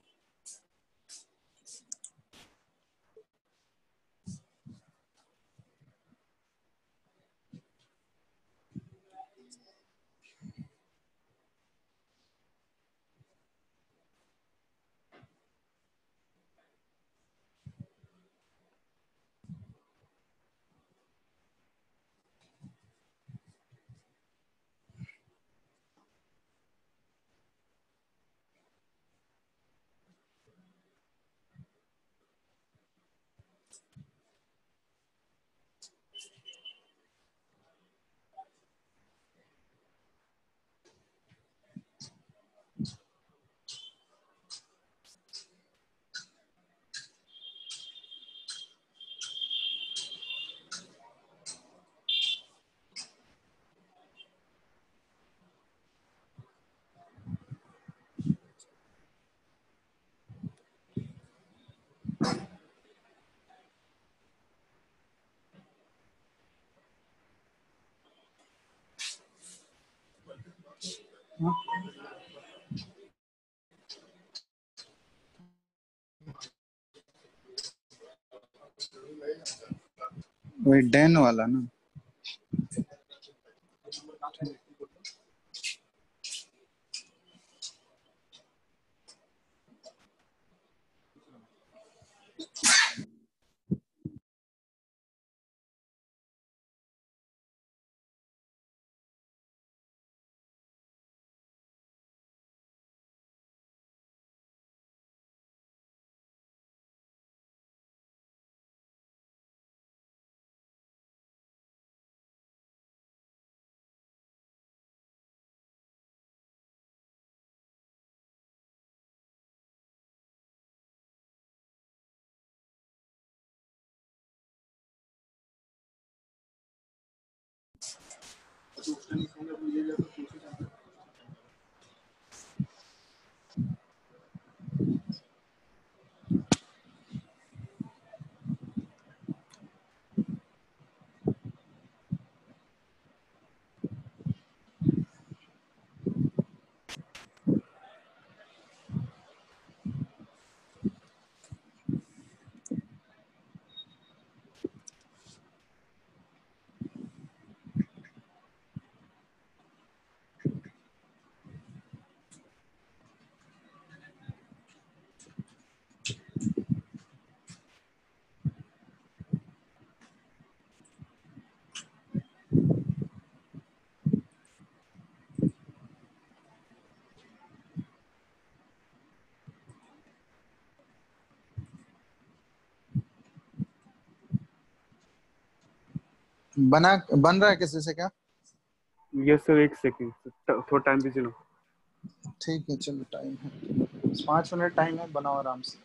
वही डेन वाला ना। बना बन रहा है किसी से क्या? यस सर, एक सेकंड, थोड़ा टाइम दीजिए ना। ठीक है चलो, टाइम है, पाँच मिनट टाइम है, बनाओ आराम से।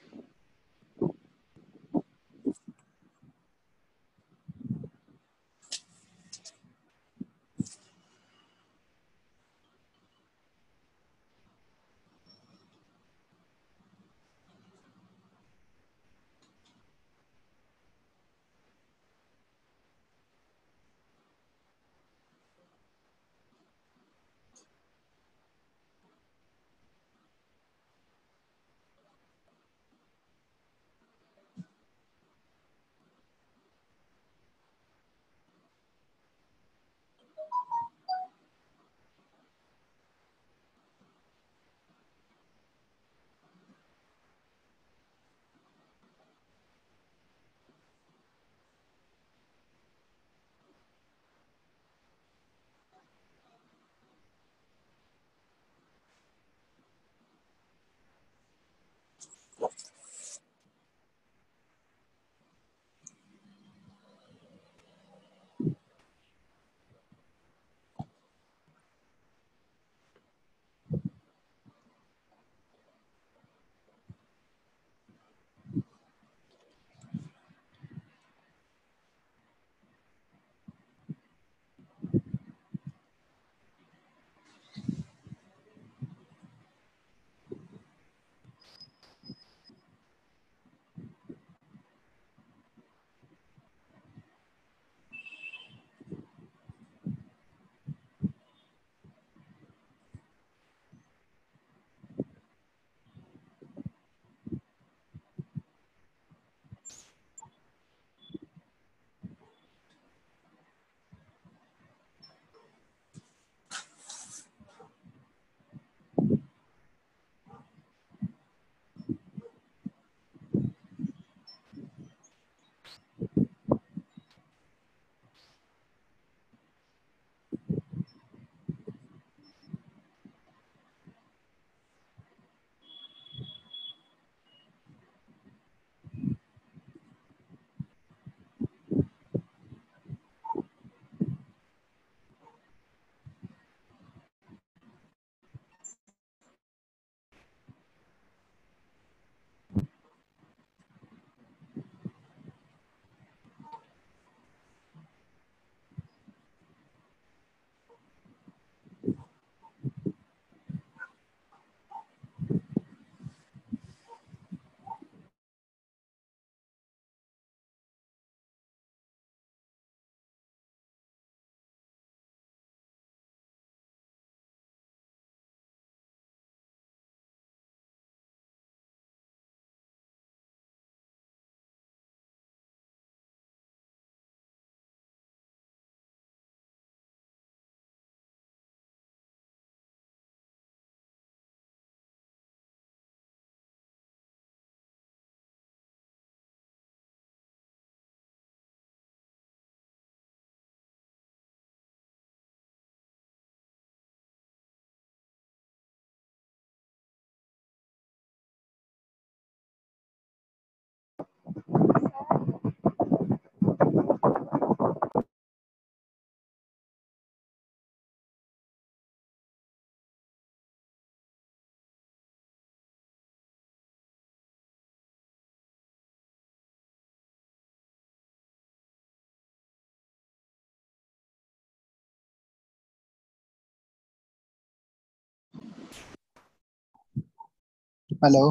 Hello,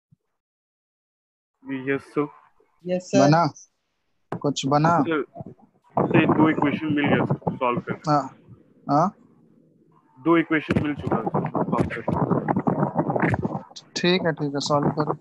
yes sir. Yes, sir. बना कुछ बना? सर सर दो इक्वेशन मिल गया सर सॉल्व करने। हाँ हाँ, दो इक्वेशन मिल चुका है सर सॉल्व करने। ठीक है ठीक है, सॉल्व करो।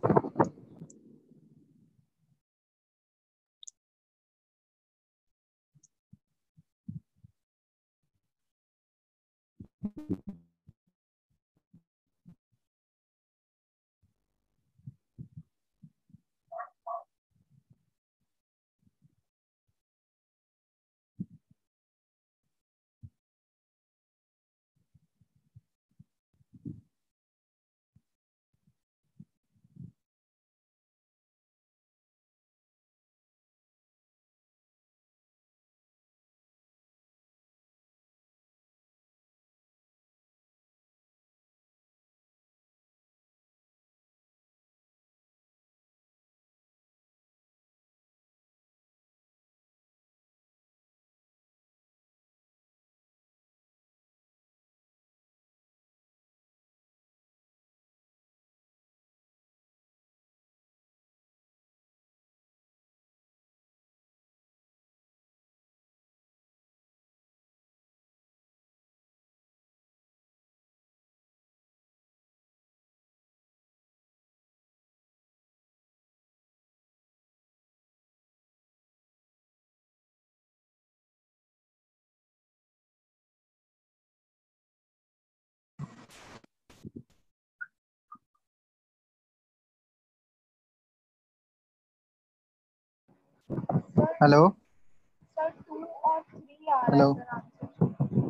हेलो सर टू और थ्री आ रहा हेलो है sir answer.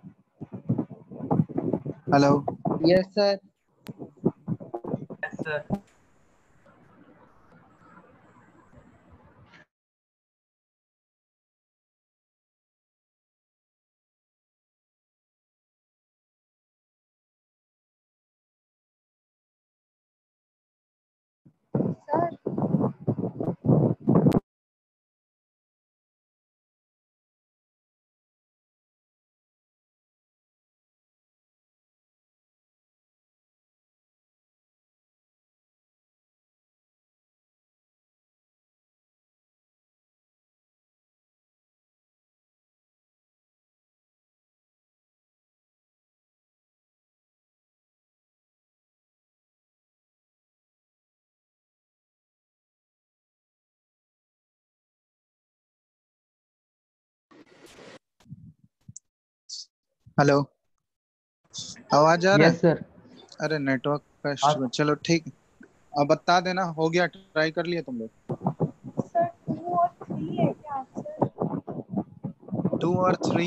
Hello, Yes, sir. Yes, sir. Sir hello, आवाज आ रहा है? Yes, sir. अरे नेटवर्क का आप issue है। चलो ठीक, अब बता देना, हो गया? ट्राई कर लिए तुम लोग? सर टू और थ्री है क्या आंसर? टू और थ्री,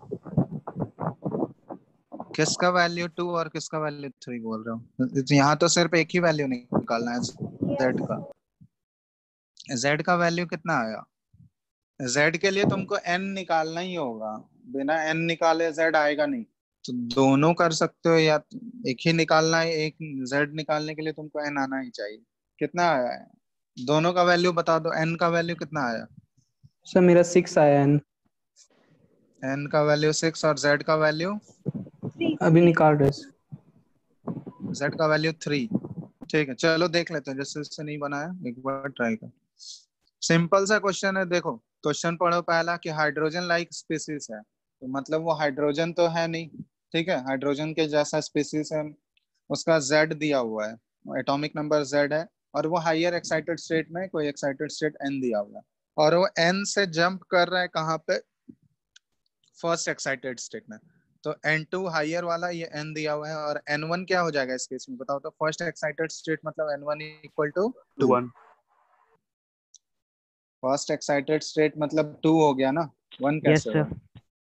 किसका वैल्यू टू और किसका वैल्यू थ्री बोल रहा हूँ? यहाँ तो सिर्फ एक ही वैल्यू निकालना है, जेड का। जेड का वैल्यू कितना आया? जेड के लिए तुमको एन निकालना ही होगा, बिना एन निकाले जेड आएगा नहीं। तो दोनों कर सकते हो, या एक ही निकालना है। एक जेड निकालने के लिए तुमको एन आना ही चाहिए। कितना आया है? दोनों का वैल्यू बता दो। एन का वैल्यू कितना आया? सर मेरा सिक्स आया है। एन का वैल्यू सिक्स और जेड का वैल्यू? थ्री अभी थ्री निकाल रहे हैं। जेड का वैल्यू थ्री। ठीक है, चलो देख लेते हैं। जैसे इससे नहीं बनाया, एक बार ट्राई कर। सिंपल सा क्वेश्चन है, देखो। क्वेश्चन पढ़ो पहला कि हाइड्रोजन लाइक स्पीसीज है, तो मतलब वो हाइड्रोजन तो है नहीं। ठीक है, हाइड्रोजन के जैसा स्पीसीज है, उसका जेड दिया हुआ है, एटॉमिक नंबर जेड है, और वो हायर एक्साइटेड स्टेट में कोई एक्साइटेड स्टेट एन दिया हुआ है, और वो एन से जंप कर रहा है कहाँ पे? फर्स्ट एक्साइटेड स्टेट में। तो एन टू हायर वाला ये एन दिया हुआ है, और एन वन क्या हो जाएगा इस केस में बताओ तो? फर्स्ट एक्साइटेड स्टेट मतलब N one equal to two. One. First excited state मतलब टू हो गया ना, वन यस कैसे सर। हुआ?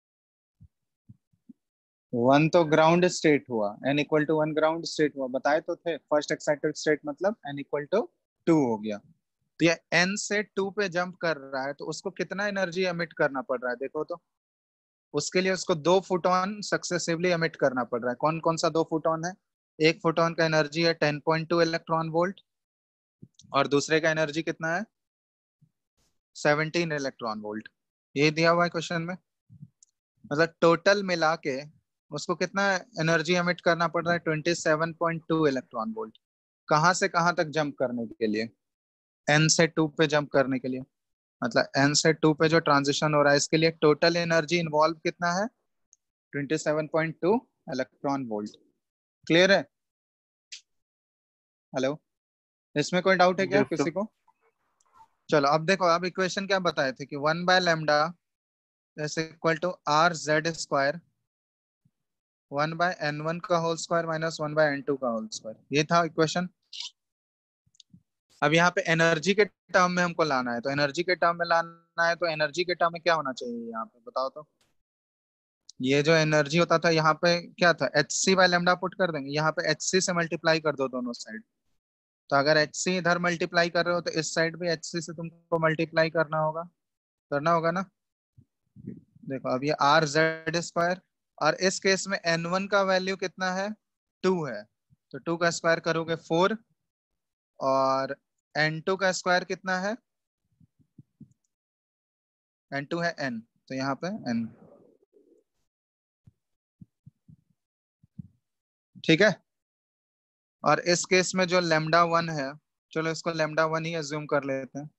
वन तो ग्राउंड स्टेट हुआ, n equal to one ground state हुआ, बताए तो थे। फर्स्ट एक्साइटेड स्टेट मतलब एन इक्वल टू टू हो गया। तो ये एन से टू पे जंप कर रहा है, तो उसको कितना एनर्जी एमिट करना पड़ रहा है देखो तो? उसके लिए उसको दो फोटोन सक्सेसिवली एमिट करना पड़ रहा है। कौन कौन सा दो फोटोन है? एक फोटोन का एनर्जी है ten point two electron volt, और दूसरे का एनर्जी कितना है? Seventeen electron volt. ये दिया हुआ है क्वेश्चन में। मतलब टोटल मिला के उसको कितना एनर्जी एमिट करना पड़ रहा है? Twenty seven point two electron volt. कहाँ से कहाँ तक जंप करने के लिए, n से टू पे जंप करने के लिए, मतलब n से टू पे जो ट्रांजिशन हो रहा है इसके लिए टोटल एनर्जी इन्वॉल्व कितना है, twenty seven point two electron volt. Clear है? हेलो, इसमें कोई डाउट है क्या Yes, sir. किसी को? चलो अब देखो, अब इक्वेशन क्या बताए थे कि one by lambda is equal to R Z square one by n one का whole square minus one by N two का होल स्क्वायर, ये था इक्वेशन। अब यहाँ पे एनर्जी के टर्म में हमको लाना है, तो एनर्जी के टर्म में लाना है तो एनर्जी के टर्म में क्या होना चाहिए यहाँ पे बताओ तो। ये जो एनर्जी होता था यहाँ पे क्या था, h C by lambda put कर देंगे, यहाँ पे एच सी से मल्टीप्लाई कर दो दोनों साइड। तो अगर एच सी इधर मल्टीप्लाई कर रहे हो तो इस साइड भी एच सी से तुमको मल्टीप्लाई करना होगा, करना होगा ना। देखो अब ये आर जेड स्क्वायर, और इस केस में एन वन का वैल्यू कितना है, टू है, तो टू का स्क्वायर करोगे फोर, और एन टू का स्क्वायर कितना है, एन टू है एन, तो यहाँ पे एन। ठीक है, और इस केस में जो लेमडा वन है, चलो इसको लेमडा वन ही अज्यूम कर लेते हैं।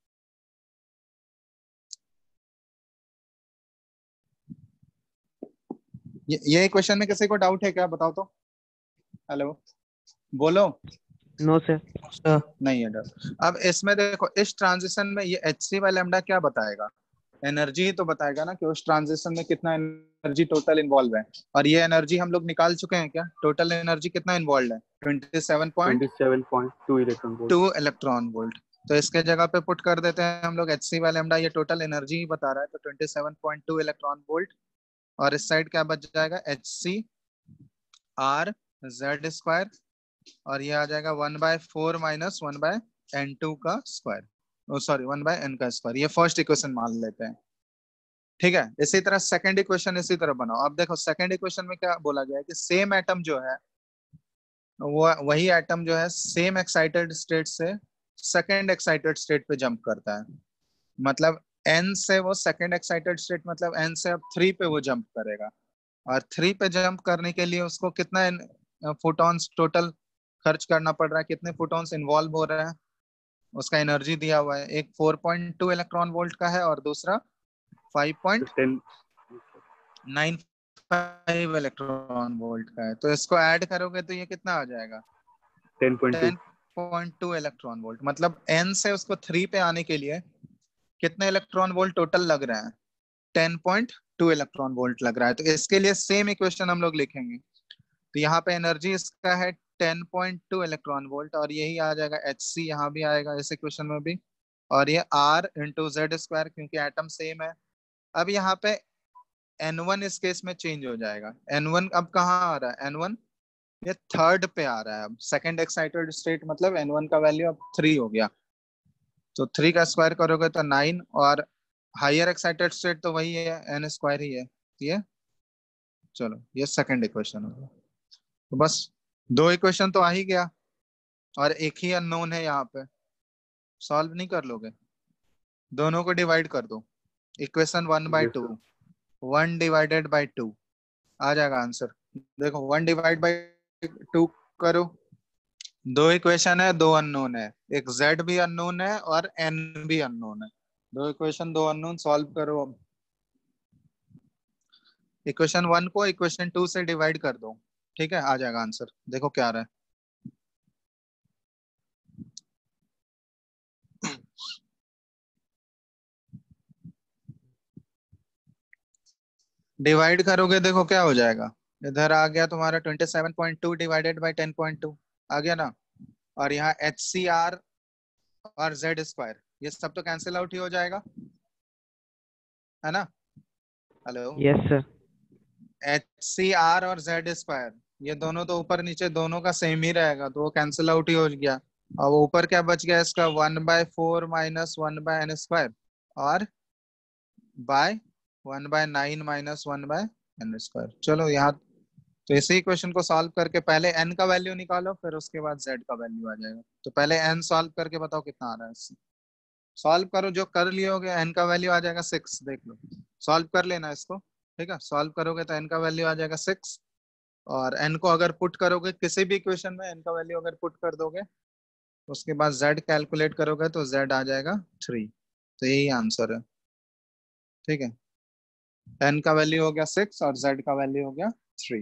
ये ये क्वेश्चन में किसी को डाउट है क्या, बताओ तो। हेलो, बोलो। No sir. नहीं है डर। अब इसमें देखो, इस ट्रांजिशन में ये एच सी बाय लेमडा क्या बताएगा, एनर्जी ही तो बताएगा ना कि उस ट्रांजिशन में कितना एनर्जी टोटल इन्वॉल्व है। और ये एनर्जी हम लोग निकाल चुके हैं क्या, टोटल एनर्जी कितना इन्वॉल्व है, twenty seven point twenty seven point two electron volt. Two electron volt. तो इसके जगह पे पुट कर देते हैं हम लोग एच सी बाय लेमडा, ये टोटल एनर्जी ही बता रहा है, तो twenty seven point two electron volt. और इस साइड क्या बच जाएगा, H C R Z square, और ये आ जाएगा one by four minus one by N two का square, sorry one by N का स्क्वायर। ये फर्स्ट इक्वेशन मान लेते हैं। ठीक है, इसी तरह सेकंड इक्वेशन इसी तरह बनाओ। अब देखो सेकंड इक्वेशन में क्या बोला गया है कि सेम एटम जो है वो वही एटम जो है सेम एक्साइटेड स्टेट से सेकंड एक्साइटेड स्टेट पे जंप करता है, मतलब एन से वो सेकंड एक्साइटेड स्टेट, मतलब एन से अब थ्री पे वो जंप करेगा। और थ्री पे जंप करने के लिए उसको कितना फोटॉन्स टोटल खर्च करना पड़ रहा है, कितने फोटॉन्स इन्वॉल्व हो रहे हैं, उसका एनर्जी दिया हुआ है। एक four point two electron volt का है और दूसरा five point nine five electron volt का है। तो इसको ऐड करोगे तो ये कितना आ जाएगा, ten point two electron volt. मतलब एन से उसको थ्री पे आने के लिए कितने इलेक्ट्रॉन वोल्ट टोटल लग रहे हैं, ten point two electron volt लग रहा है। तो इसके लिए सेम इक्वेशन हम लोग लिखेंगे। तो यहाँ पे एनर्जी इसका है ten point two electron volt, और यही आ जाएगा एच सी, यहाँ भी आएगा इस इक्वेशन में भी, और ये आर इंटू जेड स्क्वायर, क्योंकि एटम सेम है। अब यहाँ पे एन वन इस केस में चेंज हो जाएगा। एन वन अब कहाँ आ रहा है, एन वन ये थर्ड पे आ रहा है। अब सेकंड एक्साइटेड स्टेट मतलब एन वन का वैल्यू अब थ्री हो गया, तो थ्री का स्क्वायर करोगे तो नाइन, और हायर एक्साइटेड स्टेट तो वही है, एन स्क्वायर ही है ये। चलो ये सेकंड इक्वेशन होगा। तो बस दो इक्वेशन तो आ ही गया, और एक ही अननोन है यहाँ पे, सॉल्व नहीं कर लोगे, दोनों को डिवाइड कर दो। Equation one by two, one divided by two आ जाएगा आंसर। देखो वन डिवाइड बाई टू करो, दो इक्वेशन है, दो अननोन है, एक z भी अननोन है और n भी अननोन है। दो इक्वेशन दो अननोन, सॉल्व करो। अब इक्वेशन वन को इक्वेशन टू से डिवाइड कर दो, ठीक है, आ जाएगा आंसर। देखो क्या आ रहा है, डिवाइड करोगे देखो क्या हो जाएगा, इधर आ गया तुम्हारा twenty seven point two divided by ten point two आ गया ना, और यहाँ एच सी आर और जेड स्क्वायर ये सब तो कैंसिल आउट ही हो जाएगा, है ना। Hello, yes sir. H C R और जेड स्क्वायर ये दोनों तो ऊपर नीचे दोनों का सेम ही रहेगा, तो वो कैंसिल आउट ही हो गया। और वो ऊपर क्या बच गया इसका, one by four minus one by N square, और by one by nine minus one by N square. चलो यहाँ तो इसी इक्वेशन को सॉल्व करके पहले n का वैल्यू निकालो, फिर उसके बाद z का वैल्यू आ जाएगा। तो पहले n सॉल्व करके बताओ कितना आ रहा है इससे। सॉल्व करो, जो कर लिए होगे, n का वैल्यू आ जाएगा सिक्स, देख लो, सॉल्व कर लेना इसको, ठीक है। सॉल्व करोगे तो n का वैल्यू आ जाएगा सिक्स, और n को अगर पुट करोगे किसी भी इक्वेशन में n का वैल्यू अगर पुट कर दोगे उसके बाद z कैलकुलेट करोगे तो z आ जाएगा थ्री। तो यही आंसर है, ठीक है। n का वैल्यू हो गया सिक्स और z का वैल्यू हो गया थ्री।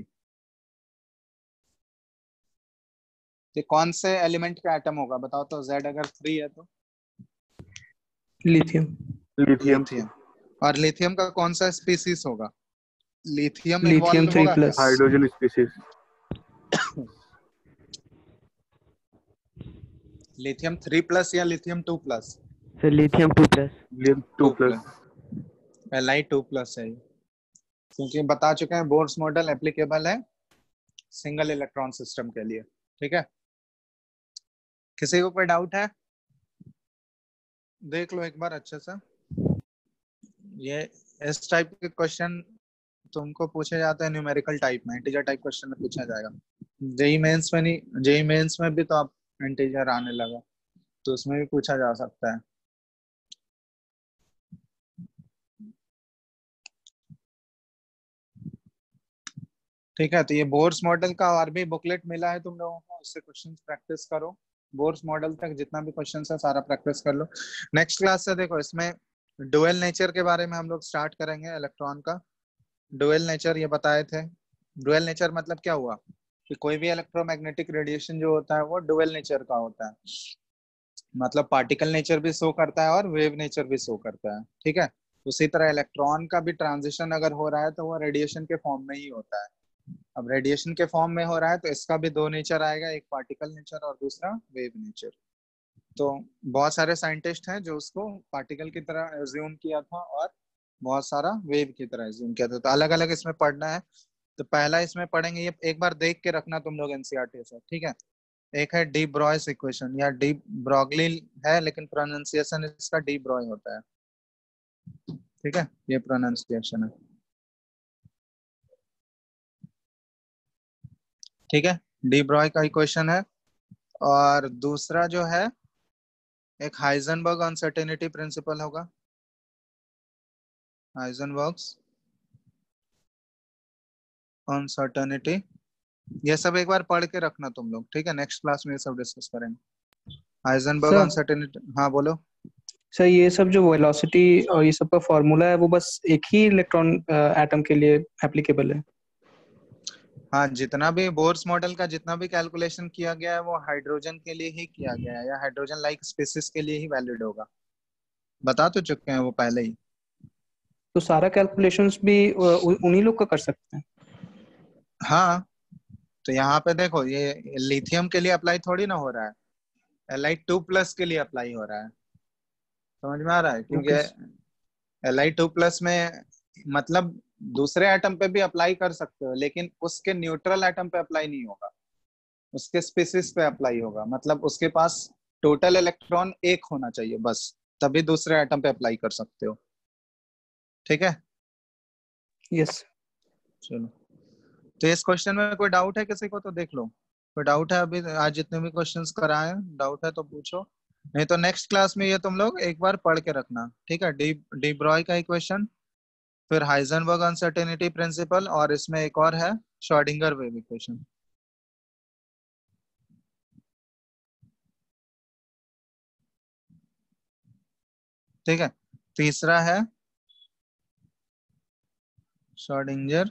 ये कौन से एलिमेंट का एटम होगा बताओ तो, z अगर थ्री है तो? लिथियम। लिथियम। लिथियम। और लिथियम का कौन सा स्पीसीज होगा? लिथियम लिथियम इन्वॉल्व थ्री होगा क्या? Plus. Hydrogen species. Lithium three plus या lithium two plus? Sir lithium two plus. Lithium two plus. L I two plus है ये। क्योंकि बता चुके हैं बोर्स मॉडल एप्लीकेबल है सिंगल इलेक्ट्रॉन सिस्टम के लिए, ठीक है। किसी को कोई डाउट है? देख लो एक बार अच्छे से। ये इस टाइप के क्वेश्चन तुमको पूछे जाते हैं न्यूमेरिकल टाइप में, इंटीजर टाइप क्वेश्चन में पूछा जाएगा। जेई मेंस में नहीं, जेई मेंस में भी तो आप इंटीजर आने लगा, तो उसमें भी पूछा जा सकता है। ठीक है, तो ये बोर्स मॉडल का और भी बुकलेट मिला है तुम लोगों को, उससे क्वेश्चंस प्रैक्टिस करो। बोर्स मॉडल तक जितना भी क्वेश्चंस है सारा प्रैक्टिस कर लो। नेक्स्ट क्लास से देखो इसमें डुअल नेचर के बारे में हम लोग स्टार्ट करेंगे। इलेक्ट्रॉन का डुअल नेचर ये बताए थे। डुअल नेचर मतलब क्या हुआ कि कोई भी इलेक्ट्रोमैग्नेटिक रेडिएशन जो होता है वो डुअल नेचर का होता है, मतलब पार्टिकल नेचर भी शो करता है और वेव नेचर भी शो करता है, ठीक है। उसी तरह इलेक्ट्रॉन का भी ट्रांजिशन अगर हो रहा है तो वो रेडिएशन के फॉर्म में ही होता है। अब रेडिएशन के फॉर्म में हो रहा है तो इसका भी दो नेचर आएगा, एक पार्टिकल नेचर और दूसरा वेव नेचर। तो बहुत सारे साइंटिस्ट हैं जो उसको पार्टिकल की तरह एज्यूम किया था और बहुत सारा वेव की तरह एज्यूम किया था। तो अलग अलग इसमें पढ़ना है। तो पहला इसमें पढ़ेंगे, ये एक बार देख के रखना तुम लोग एनसीईआरटी से, ठीक है। एक है डी ब्रॉयस इक्वेशन या डी ब्रॉगली है, लेकिन प्रोनाउंसिएशन इसका डी ब्रॉय होता है, ठीक है। ये प्रोनाउंसिएशन है, ठीक है। डी ब्रॉय का इक्वेशन है। और दूसरा जो है एक हाइजेनबर्ग अनसर्टेनिटी प्रिंसिपल होगा, हाइजेनबर्ग्स अनसर्टेनिटी। ये सब एक बार पढ़ के रखना तुम लोग, ठीक है। नेक्स्ट क्लास में ये सब डिस्कस करेंगे। हाइजेनबर्ग सर अनसर्टेनिटी, हाँ बोलो। सर ये सब जो वेलोसिटी और ये सब का फॉर्मूला है वो बस एक ही इलेक्ट्रॉन एटम के लिए एप्लीकेबल है? हाँ, जितना भी बोर्स मॉडल का जितना भी कैलकुलेशन किया गया है वो हाइड्रोजन के लिए ही किया गया है या हाइड्रोजन लाइक स्पीसीज के लिए ही वैलिड होगा। बता तो चुके हैं वो पहले ही। तो सारा कैलकुलेशंस भी उ- उ- उन्हीं लोग का कर सकते हैं? हाँ, तो यहाँ पे देखो ये लिथियम के लिए अप्लाई थोड़ी ना हो रहा है, एल आई टू प्लस के लिए अप्लाई हो रहा है, समझ में आ रहा है? क्योंकि okay. L I two plus में मतलब दूसरे एटम पे भी अप्लाई कर सकते हो, लेकिन उसके न्यूट्रल एटम पे अप्लाई नहीं होगा, उसके स्पीसीज पे अप्लाई होगा। मतलब उसके पास टोटल इलेक्ट्रॉन एक होना चाहिए बस, तभी दूसरे एटम पे अप्लाई कर सकते हो, ठीक है। यस। चलो, तो इस क्वेश्चन में कोई डाउट है किसी को तो देख लो। कोई डाउट है? अभी आज जितने भी क्वेश्चंस कराए हैं डाउट है तो पूछो, नहीं तो नेक्स्ट क्लास में ये तुम लोग एक बार पढ़ के रखना, ठीक है। डी डी ब्रॉय का इक्वेशन, फिर हाइजेनबर्ग अनसर्टेनिटी प्रिंसिपल, और इसमें एक और है श्रोडिंगर वेव इक्वेशन। ठीक है, तीसरा है श्रोडिंगर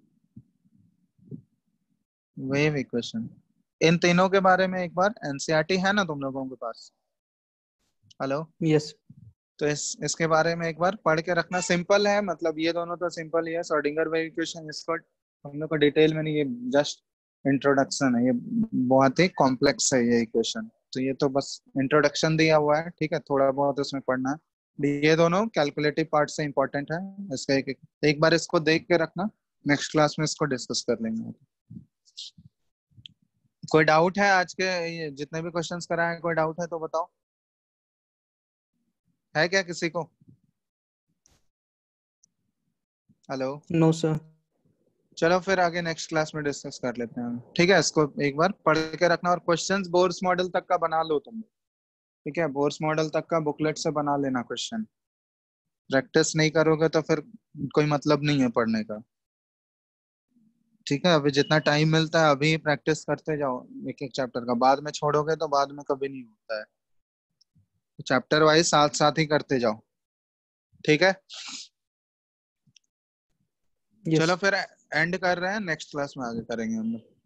वेव इक्वेशन। इन तीनों के बारे में एक बार एनसीईआरटी है ना तुम लोगों के पास? Hello, yes. तो इस इसके बारे में एक बार पढ़ के रखना। सिंपल है, मतलब ये दोनों तो सिंपल ही है। श्रोडिंगर वेव इक्वेशन इसको हम लोग को डिटेल में नहीं, ये जस्ट इंट्रोडक्शन है, ये बहुत ही कॉम्प्लेक्स है ये इक्वेशन। तो ये तो बस इंट्रोडक्शन दिया हुआ है, ठीक है, थोड़ा बहुत इसमें पढ़ना है। ये दोनों कैलकुलेटिव पार्ट से इंपॉर्टेंट है, इसका एक, एक एक बार इसको देख के रखना। नेक्स्ट क्लास में इसको डिस्कस कर लेंगे। कोई डाउट है आज के ये जितने भी क्वेश्चंस कराए हैं? कोई डाउट है तो बताओ, है क्या किसी को? हेलो। No sir. चलो फिर आगे नेक्स्ट क्लास में डिस्कस कर लेते हैं, ठीक है। इसको एक बार पढ़ के रखना और क्वेश्चंस बोर्स मॉडल तक का बना लो तुम, ठीक है। बोर्स मॉडल तक का बुकलेट से बना लेना क्वेश्चन। प्रैक्टिस नहीं करोगे तो फिर कोई मतलब नहीं है पढ़ने का। ठीक है, अभी जितना टाइम मिलता है अभी प्रैक्टिस करते जाओ एक एक चैप्टर का, बाद में छोड़ोगे तो बाद में कभी नहीं होता है। चैप्टर वाइज साथ साथ ही करते जाओ, ठीक है। Yes. चलो फिर एंड कर रहे हैं, नेक्स्ट क्लास में आगे करेंगे हम लोग।